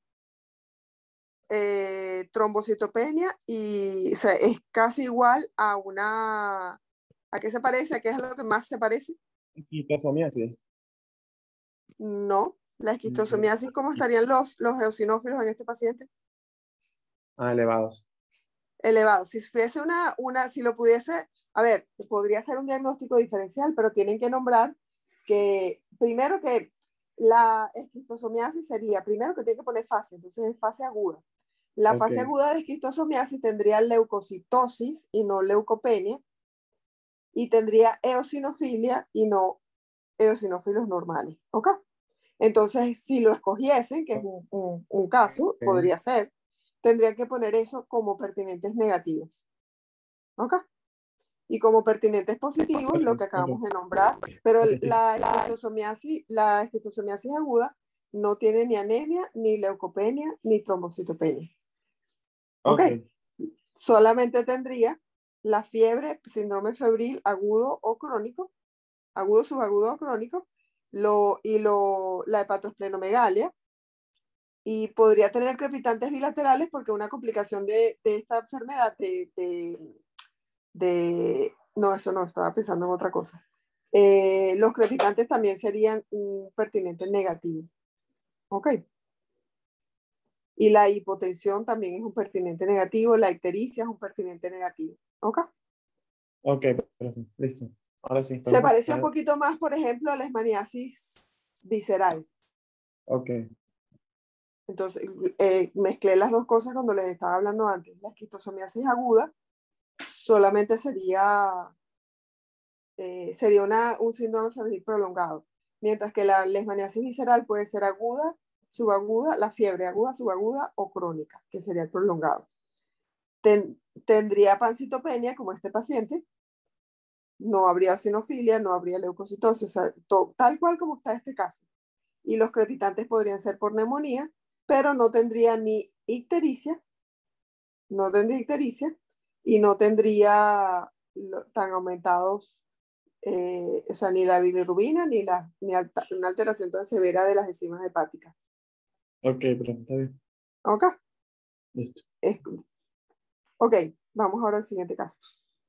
Speaker 2: eh, trombocitopenia y o sea, es casi igual a una, ¿a qué se parece? ¿A qué es lo que más se parece?
Speaker 1: Esquistosomiasis.
Speaker 2: No, la
Speaker 1: Mm,
Speaker 2: esquistosomiasis, ¿cómo estarían los, los eosinófilos en este paciente?
Speaker 1: Ah, elevados.
Speaker 2: Elevados. Si fuese una, una, si lo pudiese, a ver, podría ser un diagnóstico diferencial, pero tienen que nombrar que, primero que la esquistosomiasis sería, primero que tiene que poner fase, entonces es fase aguda. La
Speaker 1: Ok,
Speaker 2: fase aguda de esquistosomiasis tendría leucocitosis y no leucopenia, y tendría eosinofilia y no eosinófilos normales. ¿Ok? Entonces, si lo escogiesen, que es un, un, un caso,
Speaker 1: ok,
Speaker 2: podría ser, tendrían que poner eso como pertinentes negativos. ¿Ok? Y como pertinentes positivos, lo que acabamos
Speaker 1: ok,
Speaker 2: de nombrar, pero
Speaker 1: ok,
Speaker 2: la esquistosomiasis, la esquistosomiasis aguda no tiene ni anemia, ni leucopenia, ni trombocitopenia. ¿Ok?
Speaker 1: ok,
Speaker 2: Solamente tendría la fiebre, síndrome febril agudo o crónico, agudo, subagudo o crónico, lo, y lo, la hepatoesplenomegalia, y podría tener crepitantes bilaterales porque una complicación de, de esta enfermedad, de, de, de, no, eso no, estaba pensando en otra cosa. Eh, los crepitantes también serían un pertinente negativo. ¿Ok? Y la hipotensión también es un pertinente negativo, la ictericia es un pertinente negativo. ¿Ok?
Speaker 1: ok, perfecto, listo. Ahora sí,
Speaker 2: Se
Speaker 1: podemos
Speaker 2: parece un
Speaker 1: pasar.
Speaker 2: poquito más, por ejemplo, a la esmaniasis visceral.
Speaker 1: Ok,
Speaker 2: Entonces, eh, mezclé las dos cosas cuando les estaba hablando antes. La esquistosomiasis aguda solamente sería, eh, sería una, un síndrome febril prolongado, mientras que la leishmaniasis visceral puede ser aguda, subaguda, la fiebre aguda, subaguda o crónica, que sería el prolongado. Ten, tendría pancitopenia como este paciente, no habría eosinofilia, no habría leucocitosis, o sea, to, tal cual como está este caso. Y los crepitantes podrían ser por neumonía, pero no tendría ni ictericia, no tendría ictericia y no tendría tan aumentados eh, o sea, ni la bilirrubina ni, la, ni alta, una alteración tan severa de las enzimas hepáticas.
Speaker 1: Ok, pero está bien.
Speaker 2: ¿Ok?
Speaker 1: Listo.
Speaker 2: Es, ok, vamos ahora al siguiente caso.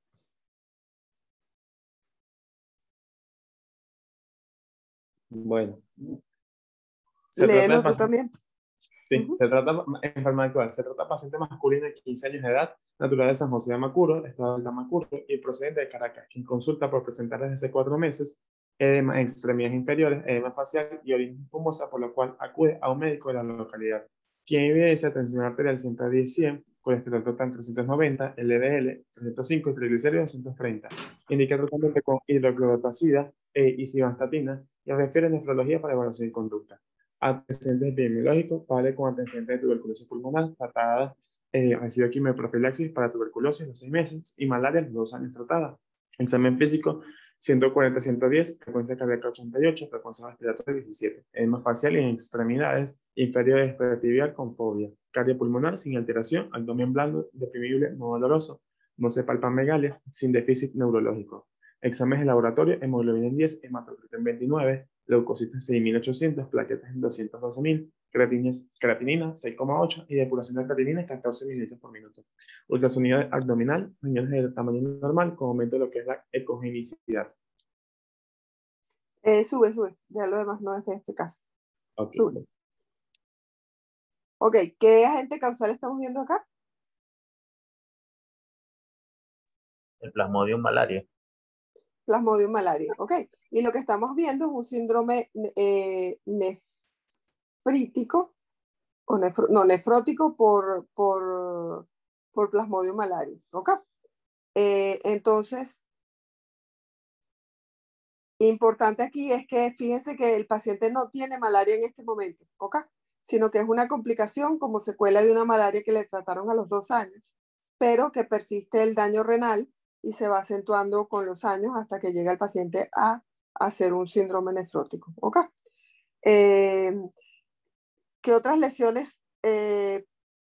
Speaker 1: Bueno. Se trata
Speaker 2: Léelo
Speaker 1: de
Speaker 2: tú
Speaker 1: paciente,
Speaker 2: también.
Speaker 1: sí,
Speaker 2: Ujú.
Speaker 1: se trata, enfermedad actual, se trata de paciente masculino de quince años de edad, natural de San José de Macuro, estado de Tamacuro, y procedente de Caracas, quien consulta por presentar desde hace cuatro meses edema en extremidades inferiores, edema facial y orina espumosa, por lo cual acude a un médico de la localidad, quien evidencia tensión arterial ciento diez cien, colesterol total trescientos noventa, L D L trescientos cinco y triglicéridos doscientos treinta. Indica tratamiento con hidroclorotazida e isivastatina y refiere nefrología para evaluación y conducta. Antecedentes epidemiológicos, padre con antecedentes de tuberculosis pulmonar, tratada, eh, recibió quimioprofilaxis para tuberculosis los seis meses y malaria los dos años tratada. Examen físico, ciento cuarenta a ciento diez, frecuencia cardíaca ochenta y ocho, frecuencia respiratoria diecisiete, edema facial y en extremidades inferiores pretibial con fobia, cardiopulmonar sin alteración, abdomen blando, deprimible, no doloroso, no se palpan megalias, sin déficit neurológico. Exámenes de laboratorio, hemoglobina en diez, hematocrito en veintinueve, leucocitos seis mil ochocientos, plaquetas en doscientos doce mil, creatinina seis coma ocho y depuración de creatinina catorce mililitros por minuto. Ultrasonido abdominal, riñones de tamaño normal con aumento de lo que es la ecogenicidad.
Speaker 2: Eh, sube, sube. Ya lo demás no es de este caso.
Speaker 1: Okay.
Speaker 2: Sube. Ok, ¿qué agente causal estamos viendo acá?
Speaker 6: El Plasmodium malaria.
Speaker 2: Plasmodium malaria, ok. Y lo que estamos viendo es un síndrome eh, nefrítico, o nefro, no, nefrótico por, por, por Plasmodium malaria, ok. Eh, entonces, importante aquí es que fíjense que el paciente no tiene malaria en este momento, ok, sino que es una complicación como secuela de una malaria que le trataron a los dos años, pero que persiste el daño renal y se va acentuando con los años hasta que llega el paciente a hacer un síndrome nefrótico. ¿Ok? Eh, ¿Qué otras lesiones? Eh,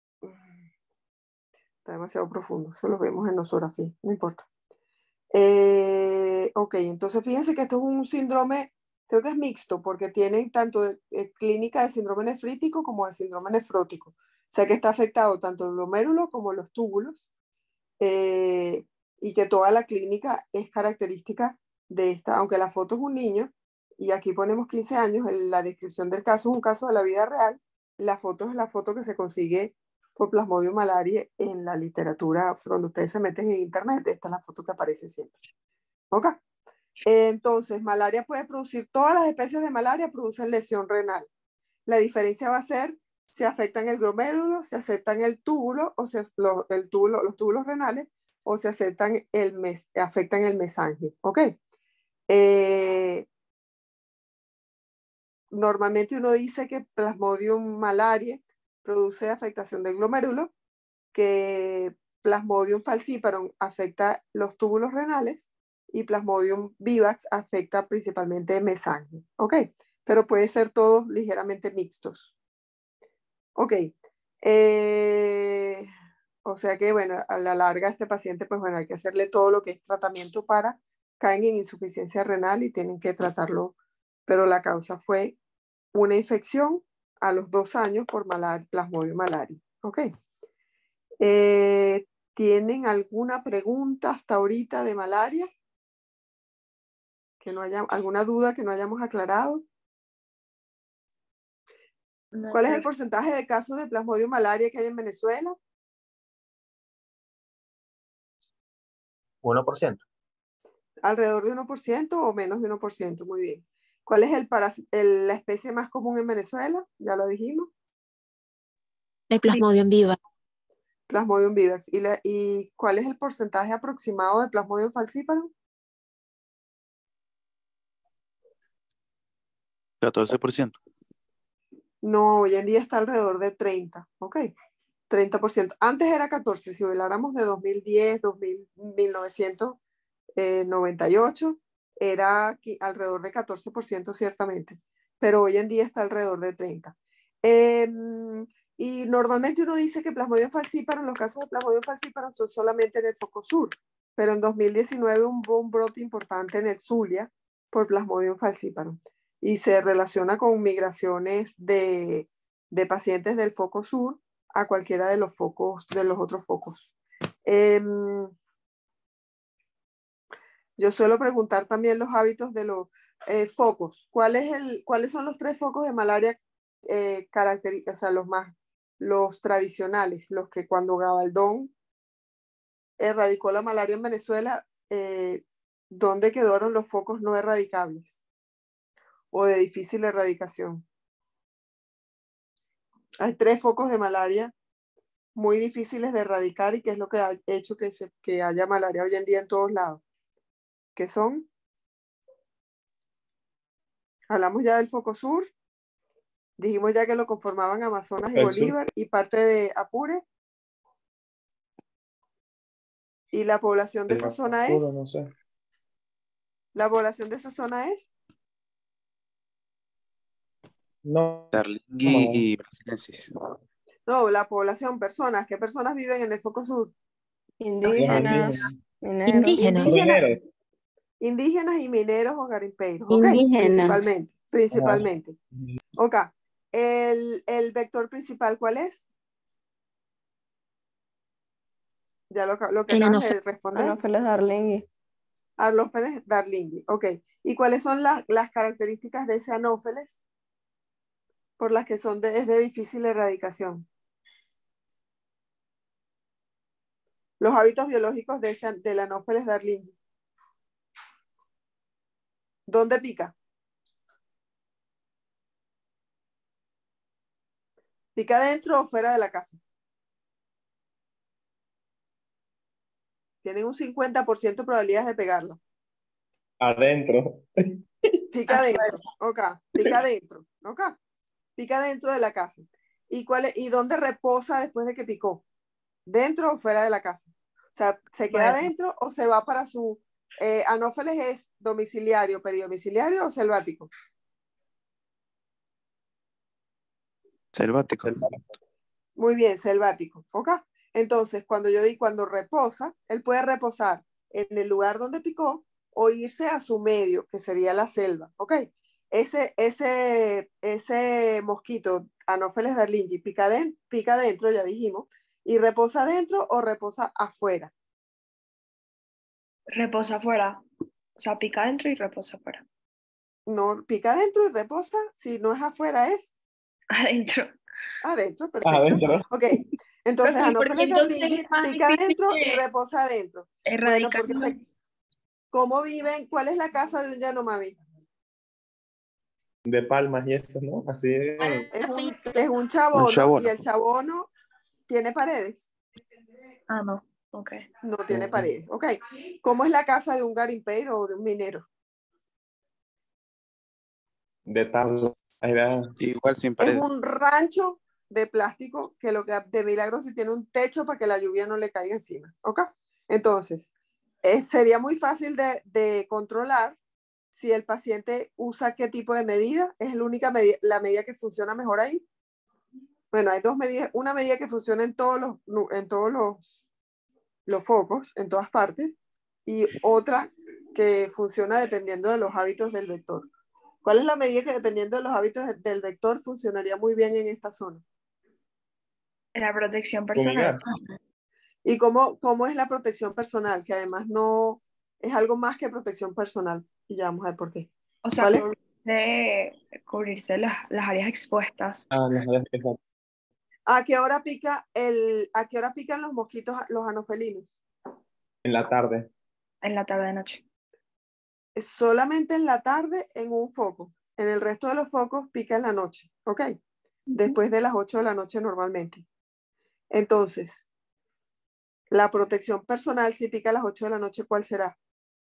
Speaker 2: está demasiado profundo, eso lo vemos en nosografía, no importa. Eh, ok, entonces fíjense que esto es un síndrome, creo que es mixto, porque tienen tanto de, de clínica de síndrome nefrítico como de síndrome nefrótico. O sea que está afectado tanto el glomérulo como los túbulos. Eh, y que toda la clínica es característica de esta, aunque la foto es un niño, y aquí ponemos quince años, la descripción del caso es un caso de la vida real, la foto es la foto que se consigue por Plasmodium malaria en la literatura, o sea, cuando ustedes se meten en internet, esta es la foto que aparece siempre. ¿Ok? Entonces, malaria puede producir, todas las especies de malaria producen lesión renal. La diferencia va a ser si afectan el glomérulo, si afectan el túbulo, o sea, lo, el túbulo, los túbulos renales, o si afectan el, mes, afectan el mesangio. ¿Ok? Eh, normalmente uno dice que Plasmodium malaria produce afectación del glomérulo, que Plasmodium falciparum afecta los túbulos renales y Plasmodium vivax afecta principalmente el mesangio. ¿Ok? Pero puede ser todos ligeramente mixtos. Ok. Eh, o sea que, bueno, a la larga este paciente, pues bueno, hay que hacerle todo lo que es tratamiento para, caen en insuficiencia renal y tienen que tratarlo, pero la causa fue una infección a los dos años por malaria, Plasmodium malaria. Ok. Eh, ¿Tienen alguna pregunta hasta ahorita de malaria? Que no haya, ¿alguna duda que no hayamos aclarado?
Speaker 3: No,
Speaker 2: ¿Cuál es el
Speaker 3: profe.
Speaker 2: porcentaje de casos de Plasmodium malaria que hay en Venezuela?
Speaker 6: uno por ciento.
Speaker 2: Alrededor de uno por ciento o menos de uno por ciento, muy bien. ¿Cuál es el el, la especie más común en Venezuela? Ya lo dijimos.
Speaker 4: El Plasmodium viva.
Speaker 2: Plasmodium vivax. ¿Y, la, ¿Y cuál es el porcentaje aproximado de Plasmodium falciparum?
Speaker 9: catorce por ciento.
Speaker 2: No, hoy en día está alrededor de treinta, ok. treinta por ciento. Antes era catorce, si habláramos de dos mil diez, dos mil, mil novecientos noventa y ocho, era aquí alrededor de catorce por ciento ciertamente, pero hoy en día está alrededor de treinta. Eh, y normalmente uno dice que Plasmodium falciparum, los casos de Plasmodium falciparum son solamente en el foco sur, pero en dos mil diecinueve hubo un brote importante en el Zulia por Plasmodium falciparum y se relaciona con migraciones de, de pacientes del foco sur a cualquiera de los focos, de los otros focos. Eh, yo suelo preguntar también los hábitos de los eh, focos. ¿Cuál es el, ¿Cuáles son los tres focos de malaria eh, característicos, o sea, los más, los tradicionales, los que cuando Gabaldón erradicó la malaria en Venezuela, eh, ¿dónde quedaron los focos no erradicables o de difícil erradicación? Hay tres focos de malaria muy difíciles de erradicar y que es lo que ha hecho que, se, que haya malaria hoy en día en todos lados. ¿Qué son? Hablamos ya del foco sur. Dijimos ya que lo conformaban Amazonas y
Speaker 1: El
Speaker 2: Bolívar
Speaker 1: sur.
Speaker 2: y parte de Apure. ¿Y la población de esa zona es?
Speaker 1: No sé.
Speaker 2: ¿La población de esa zona es?
Speaker 1: No.
Speaker 9: Darlingui
Speaker 1: No.
Speaker 9: y brasilenses.
Speaker 2: No, la población, personas. ¿Qué personas viven en el foco sur?
Speaker 8: Indígenas, mineros.
Speaker 4: Indígenas.
Speaker 2: Indígenas,
Speaker 1: Mineros.
Speaker 2: indígenas y mineros o garimpeiros. ¿Ok?
Speaker 7: Indígenas.
Speaker 2: Principalmente. Principalmente. Ok. ¿El, el vector principal cuál es? Ya lo, lo que
Speaker 4: El
Speaker 2: acabas
Speaker 4: anofe-
Speaker 2: de responder.
Speaker 8: Anopheles darlingui.
Speaker 2: Anófeles darlingui. Ok. ¿Y cuáles son la- las características de ese anófeles por las que son de, es de difícil erradicación? Los hábitos biológicos de ese, del anófeles darlingui. ¿Dónde pica? ¿Pica dentro o fuera de la casa? Tienen un cincuenta por ciento de probabilidades de pegarlo.
Speaker 1: Adentro.
Speaker 2: Pica adentro. Ok. Pica adentro. Ok. Pica dentro de la casa. ¿Y, cuál es, ¿Y dónde reposa después de que picó? ¿Dentro o fuera de la casa? O sea, ¿se queda
Speaker 5: Bueno.
Speaker 2: dentro o se va para su... Eh, anófeles es domiciliario, peridomiciliario o selvático?
Speaker 9: Selvático.
Speaker 2: Muy bien, selvático. ¿Ok? Entonces, cuando yo digo cuando reposa, él puede reposar en el lugar donde picó o irse a su medio, que sería la selva. ¿Ok? Ese, ese, ese mosquito, Anopheles darlingui, pica, de, pica dentro, ya dijimos, y reposa dentro o reposa afuera.
Speaker 5: Reposa afuera. O sea, pica adentro y reposa afuera.
Speaker 2: No, pica dentro y reposa, si no es afuera, es
Speaker 5: Adentro.
Speaker 2: adentro, perfecto.
Speaker 1: Adentro.
Speaker 2: Ok, entonces
Speaker 5: Pero, ¿y por qué
Speaker 2: Anopheles
Speaker 5: entonces
Speaker 2: darlingui
Speaker 5: es más
Speaker 2: pica
Speaker 5: difícil
Speaker 2: dentro y
Speaker 5: de
Speaker 2: reposa adentro. Bueno,
Speaker 5: erradicar?
Speaker 2: porque se, ¿cómo viven? ¿Cuál es la casa de un Yanomami?
Speaker 1: De palmas y eso, ¿no? Así es.
Speaker 2: Es un, es un chabono,
Speaker 9: Un chabono.
Speaker 2: y el chabono tiene paredes.
Speaker 5: Ah, no. Ok.
Speaker 2: No tiene paredes. Ok. ¿Cómo es la casa de un garimpeiro o de un minero?
Speaker 1: De tablas. Era
Speaker 9: Igual sin
Speaker 2: Es
Speaker 9: paredes.
Speaker 2: un rancho de plástico que lo que de milagro sí tiene un techo para que la lluvia no le caiga encima. ¿Ok? Entonces, eh, sería muy fácil de, de controlar si el paciente usa qué tipo de medida. Es la única medida, la medida que funciona mejor ahí. Bueno, hay dos medidas. Una medida que funciona en todos los, en todos los, los focos, en todas partes, y otra que funciona dependiendo de los hábitos del vector. ¿Cuál es la medida que dependiendo de los hábitos del vector funcionaría muy bien en esta zona?
Speaker 5: La protección personal.
Speaker 1: fumigar.
Speaker 2: ¿Y cómo, cómo es la protección personal? Que además no es algo más que protección personal. Y ya vamos a ver por qué.
Speaker 5: O sea,
Speaker 2: ¿Cuál es?
Speaker 5: cubrirse, cubrirse las, las áreas expuestas.
Speaker 1: Ah, no, no, exacto.
Speaker 2: ¿A qué hora pica el, a qué hora pican los mosquitos, los anofelinos?
Speaker 1: En la tarde.
Speaker 5: En la tarde de noche.
Speaker 2: Es solamente en la tarde en un foco. En el resto de los focos pica en la noche. ¿Ok? Después de las ocho de la noche normalmente. Entonces, la protección personal, si pica a las ocho de la noche, ¿cuál será?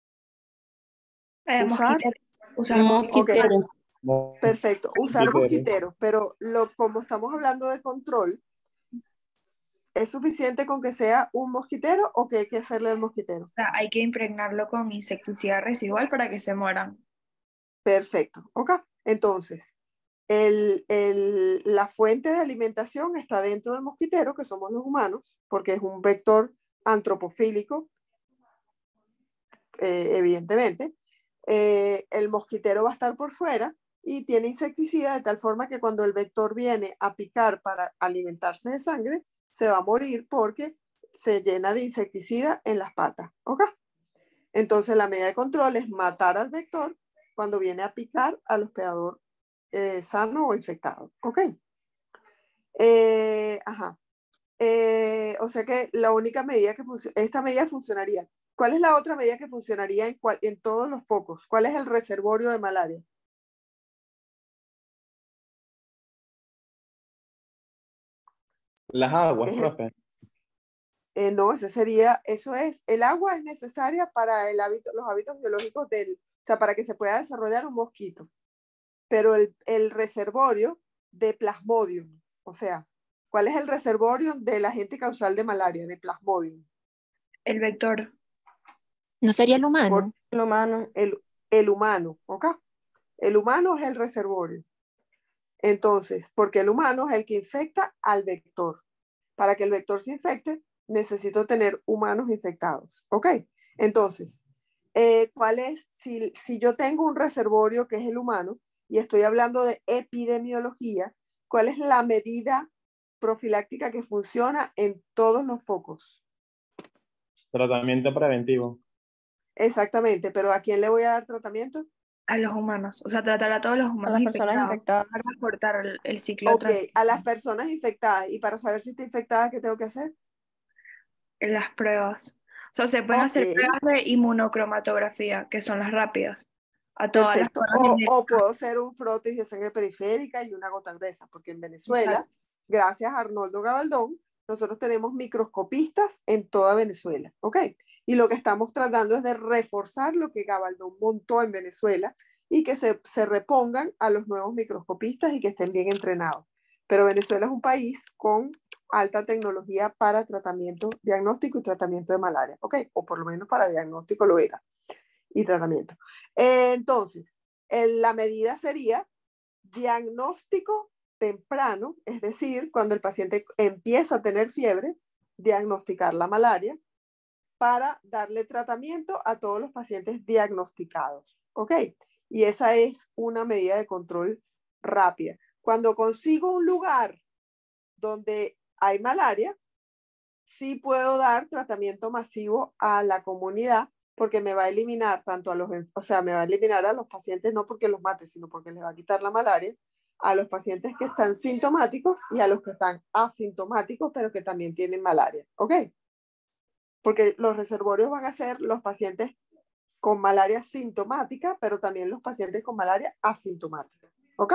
Speaker 5: Eh,
Speaker 2: Usar.
Speaker 5: mosquitero. Usar
Speaker 2: Ok,
Speaker 1: No,
Speaker 2: perfecto. Usar
Speaker 1: mosquitero.
Speaker 2: mosquiteros, pero lo, como estamos hablando de control, ¿es suficiente con que sea un mosquitero o que hay que hacerle el mosquitero?
Speaker 5: O sea, hay que impregnarlo con insecticida residual para que se mueran.
Speaker 2: Perfecto, ok. Entonces, el, el, la fuente de alimentación está dentro del mosquitero, que somos los humanos, porque es un vector antropofílico eh, evidentemente. Eh, el mosquitero va a estar por fuera y tiene insecticida de tal forma que cuando el vector viene a picar para alimentarse de sangre, se va a morir porque se llena de insecticida en las patas. ¿Ok? Entonces la medida de control es matar al vector cuando viene a picar al hospedador eh, sano o infectado. ¿Ok? Eh, ajá. Eh, o sea que la única medida que funciona, esta medida funcionaría. ¿Cuál es la otra medida que funcionaría en, cual, en todos los focos? ¿Cuál es el reservorio de malaria?
Speaker 1: Las aguas,
Speaker 2: Es el-
Speaker 1: profe.
Speaker 2: eh, no, ese sería, eso es, el agua es necesaria para el hábito, los hábitos biológicos del, o sea, para que se pueda desarrollar un mosquito. Pero el, el reservorio de Plasmodium, o sea, ¿cuál es el reservorio del agente causal de malaria, de Plasmodium?
Speaker 5: El vector.
Speaker 4: ¿No sería el
Speaker 2: Por
Speaker 4: humano?
Speaker 8: Lo humano.
Speaker 2: el, el humano, ¿ok? El humano es el reservorio. Entonces, porque el humano es el que infecta al vector. Para que el vector se infecte, necesito tener humanos infectados. ¿Ok? Entonces, eh, ¿cuál es? Si, si yo tengo un reservorio que es el humano, y estoy hablando de epidemiología, ¿cuál es la medida profiláctica que funciona en todos los focos?
Speaker 1: Tratamiento preventivo.
Speaker 2: Exactamente, pero ¿a quién le voy a dar tratamiento?
Speaker 5: A los humanos, o sea, tratar a todos los
Speaker 8: A
Speaker 5: humanos
Speaker 8: las personas
Speaker 5: infectados
Speaker 8: infectadas.
Speaker 5: para cortar el, el ciclo
Speaker 2: Ok,
Speaker 5: tras
Speaker 2: a las personas infectadas. Y para saber si está infectada, ¿qué tengo que hacer?
Speaker 5: las pruebas. O sea, se pueden
Speaker 2: Ok,
Speaker 5: hacer pruebas de inmunocromatografía, que son las rápidas, a todas las
Speaker 2: perfecto.
Speaker 5: zonas
Speaker 2: O,
Speaker 5: de...
Speaker 2: o puedo hacer un frotis de sangre periférica y una gota gruesa, porque en Venezuela,
Speaker 5: Exacto.
Speaker 2: gracias a Arnoldo Gabaldón, nosotros tenemos microscopistas en toda Venezuela, ¿ok? Y lo que estamos tratando es de reforzar lo que Gabaldón montó en Venezuela y que se, se repongan a los nuevos microscopistas y que estén bien entrenados. Pero Venezuela es un país con alta tecnología para tratamiento, diagnóstico y tratamiento de malaria, ¿ok? O por lo menos para diagnóstico lo era y tratamiento. Eh, entonces, en la medida sería diagnóstico temprano, es decir, cuando el paciente empieza a tener fiebre, diagnosticar la malaria para darle tratamiento a todos los pacientes diagnosticados. ¿Ok? Y esa es una medida de control rápida. Cuando consigo un lugar donde hay malaria, sí puedo dar tratamiento masivo a la comunidad porque me va a eliminar tanto a los, o sea, me va a eliminar a los pacientes no porque los mate, sino porque les va a quitar la malaria, a los pacientes que están sintomáticos y a los que están asintomáticos, pero que también tienen malaria, ¿ok? Porque los reservorios van a ser los pacientes con malaria sintomática, pero también los pacientes con malaria asintomática, ¿ok?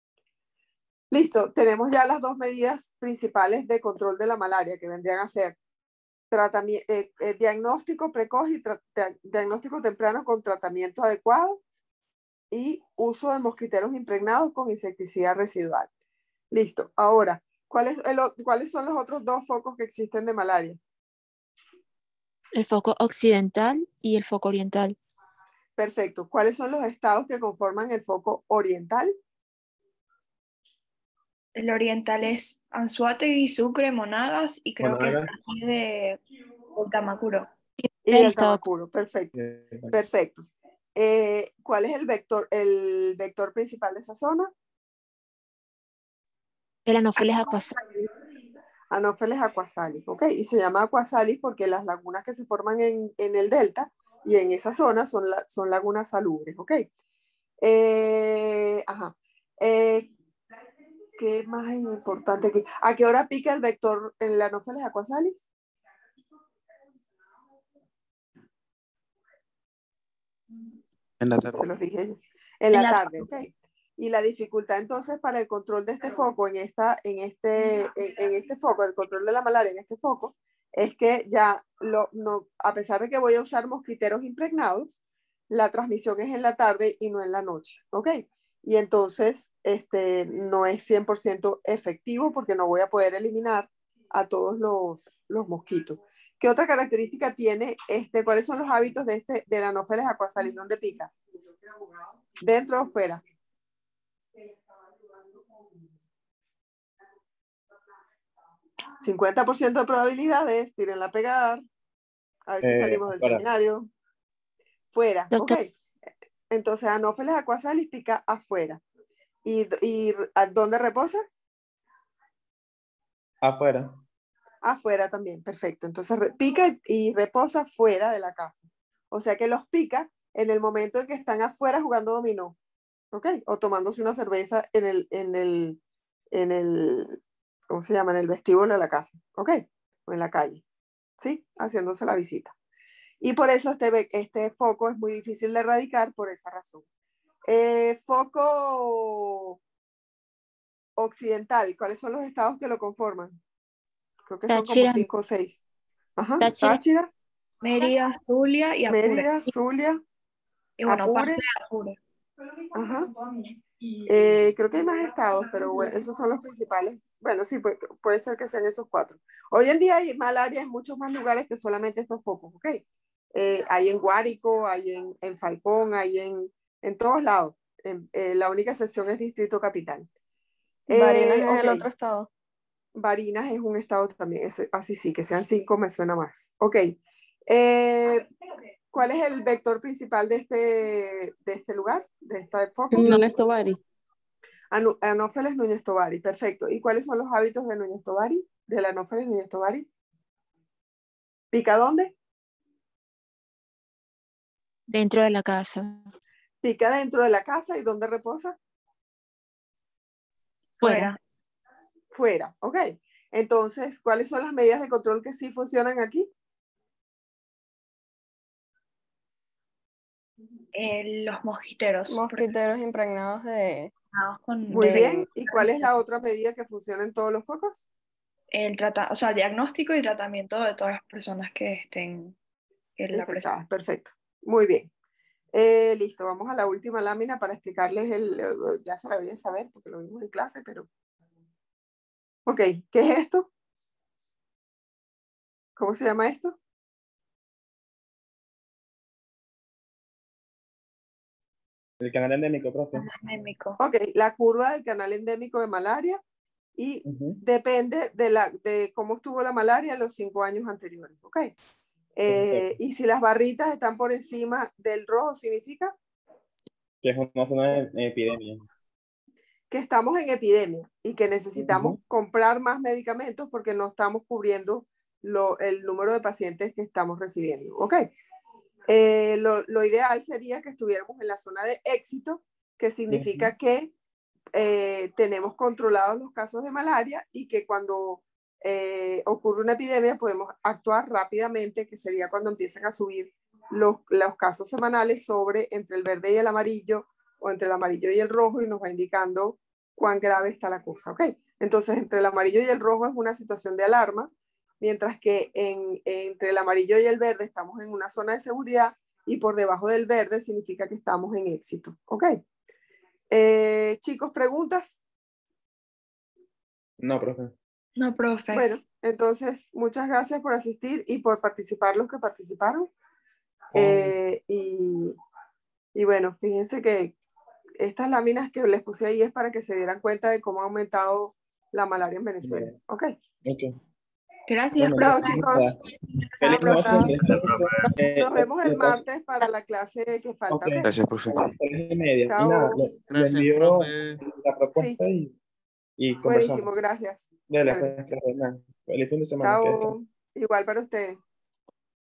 Speaker 2: Listo, tenemos ya las dos medidas principales de control de la malaria que vendrían a ser tratamiento, eh, eh, diagnóstico precoz y diagnóstico temprano con tratamiento adecuado y uso de mosquiteros impregnados con insecticida residual. Listo. Ahora, ¿cuál es el, ¿cuáles son los otros dos focos que existen de malaria?
Speaker 4: El foco occidental y el foco oriental.
Speaker 2: Perfecto. ¿Cuáles son los estados que conforman el foco oriental?
Speaker 5: El oriental es Anzoátegui, Sucre, Monagas y creo que
Speaker 1: Monagas.
Speaker 5: aquí de, de Tamacuro.
Speaker 2: Y
Speaker 4: El
Speaker 2: del
Speaker 4: estado
Speaker 2: Tamacuro. Perfecto.
Speaker 1: Exacto.
Speaker 2: Perfecto. Eh, ¿Cuál es el vector, el vector principal de esa zona?
Speaker 4: el Anopheles aquasalis.
Speaker 2: Anopheles aquasalis, ¿ok? Y se llama aquasalis porque las lagunas que se forman en, en el delta y en esa zona son, la, son lagunas salubres, ¿ok? Eh, ajá. Eh, ¿Qué más es importante aquí? ¿A qué hora pica el vector en el Anopheles aquasalis?
Speaker 9: En la
Speaker 2: Se
Speaker 9: tarde.
Speaker 2: los dije yo. En la tarde, ¿ok? Y la dificultad entonces para el control de este foco, en, esta, en, este, en, en este foco, el control de la malaria en este foco, es que ya, lo, no, a pesar de que voy a usar mosquiteros impregnados, la transmisión es en la tarde y no en la noche, ¿ok? Y entonces este, no es cien por ciento efectivo porque no voy a poder eliminar a todos los, los mosquitos. ¿Qué otra característica tiene este? ¿Cuáles son los hábitos de este del Anopheles aquasalis? ¿Dónde pica? ¿Dentro o fuera? cincuenta por ciento de probabilidades, tírenla a pegar. A ver si
Speaker 1: Eh,
Speaker 2: salimos del
Speaker 1: afuera.
Speaker 2: seminario. fuera,
Speaker 4: Doctor.
Speaker 2: ok. Entonces, Anopheles aquasalis pica afuera. ¿Y, y a dónde reposa?
Speaker 1: Afuera.
Speaker 2: Afuera también, perfecto. Entonces re- pica y, y reposa fuera de la casa. O sea que los pica en el momento en que están afuera jugando dominó, ¿ok? O tomándose una cerveza en el, en el, en el, ¿cómo se llama? En el vestíbulo de la casa, ¿ok? O en la calle, ¿sí? Haciéndose la visita. Y por eso este, ve- este foco es muy difícil de erradicar por esa razón. Eh, foco occidental, ¿cuáles son los estados que lo conforman? Creo que son como
Speaker 4: Táchira,
Speaker 2: cinco o seis. Ajá.
Speaker 4: Táchira,
Speaker 2: Táchira,
Speaker 5: Mérida, Zulia y Apure.
Speaker 2: Mérida, Zulia,
Speaker 5: Y bueno, parte
Speaker 2: Apure.
Speaker 5: de Apure.
Speaker 2: Ajá. Eh, creo que hay más estados, pero bueno, esos son los principales. Bueno, sí, puede, puede ser que sean esos cuatro. Hoy en día hay malaria en muchos más lugares que solamente estos focos, ¿ok? Eh, hay en Guárico, hay en, en Falcón, hay en, en todos lados. En- eh, la única excepción es Distrito Capital.
Speaker 8: Barinas
Speaker 2: Eh,
Speaker 8: es
Speaker 2: ok.
Speaker 8: el otro estado.
Speaker 2: Barinas es un estado también, ese- así sí, que sean cinco me suena más. Ok. Eh, ¿cuál es el vector principal de este, de este lugar, de este foco?
Speaker 10: Núñez Tovari.
Speaker 2: Anu- Anopheles Núñez Tovari, perfecto. ¿Y cuáles son los hábitos de Núñez Tovari? Del Anopheles Núñez Tovari. ¿Pica dónde?
Speaker 4: dentro de la casa.
Speaker 2: Pica dentro de la casa. ¿Y dónde reposa?
Speaker 4: Fuera.
Speaker 2: Fuera, ok. Entonces, ¿cuáles son las medidas de control que sí funcionan aquí?
Speaker 5: Eh, los mosquiteros.
Speaker 8: Mosquiteros impregnados de...
Speaker 5: Relacionados con
Speaker 2: Muy
Speaker 8: de-
Speaker 2: bien. ¿Y cuál es la otra medida que funciona en todos los focos?
Speaker 5: el trata, o sea, diagnóstico y tratamiento de todas las personas que estén en la presencia.
Speaker 2: Infectadas, perfecto. Muy bien. Eh, listo, vamos a la última lámina para explicarles el, ya se la deberían saber porque lo vimos en clase, pero... Ok, ¿qué es esto? ¿Cómo se llama esto?
Speaker 1: El canal endémico, profe.
Speaker 5: Endémico.
Speaker 2: Ok, la curva del canal endémico de malaria y
Speaker 1: Ujú.
Speaker 2: depende de, la, de cómo estuvo la malaria en los cinco años anteriores, ok. Eh, y si las barritas están por encima del rojo, significa
Speaker 1: Que es una zona de epidemia.
Speaker 2: que estamos en epidemia y que necesitamos
Speaker 1: Ujú.
Speaker 2: comprar más medicamentos porque no estamos cubriendo lo, el número de pacientes que estamos recibiendo. ¿Ok? Eh, lo, lo ideal sería que estuviéramos en la zona de éxito, que significa
Speaker 1: Ujú.
Speaker 2: que eh, tenemos controlados los casos de malaria y que cuando eh, ocurre una epidemia podemos actuar rápidamente, que sería cuando empiezan a subir los, los casos semanales sobre entre el verde y el amarillo o entre el amarillo y el rojo y nos va indicando cuán grave está la cosa, ¿ok? Entonces, entre el amarillo y el rojo es una situación de alarma, mientras que en, entre el amarillo y el verde estamos en una zona de seguridad y por debajo del verde significa que estamos en éxito, ¿ok? Eh, chicos, ¿preguntas?
Speaker 1: No, profe.
Speaker 5: No, profe.
Speaker 2: Bueno, entonces, muchas gracias por asistir y por participar los que participaron.
Speaker 1: Oh.
Speaker 2: Eh, y, y bueno, fíjense que estas láminas que les puse ahí es para que se dieran cuenta de cómo ha aumentado la malaria en Venezuela.
Speaker 1: Bien.
Speaker 2: ¿Ok?
Speaker 1: Ok.
Speaker 5: Gracias,
Speaker 1: Bueno,
Speaker 2: Chao,
Speaker 1: profe,
Speaker 2: chicos.
Speaker 1: nada. Feliz
Speaker 2: Chao,
Speaker 1: noche.
Speaker 2: chao.
Speaker 1: Eh,
Speaker 2: Nos vemos el
Speaker 1: le paso-
Speaker 2: martes para la clase que falta.
Speaker 1: Ok.
Speaker 2: ¿Ok?
Speaker 9: Gracias, profe.
Speaker 1: A las tres y media. Y
Speaker 2: Chao.
Speaker 1: nada, le, le
Speaker 9: Gracias,
Speaker 1: envío
Speaker 9: profe.
Speaker 1: la propuesta y, y conversamos.
Speaker 2: Buenísimo, gracias.
Speaker 1: Dale,
Speaker 2: Chévere.
Speaker 1: pues, profe, nada. Feliz fin de semana. Que descanse.
Speaker 2: Chao. Igual para ustedes.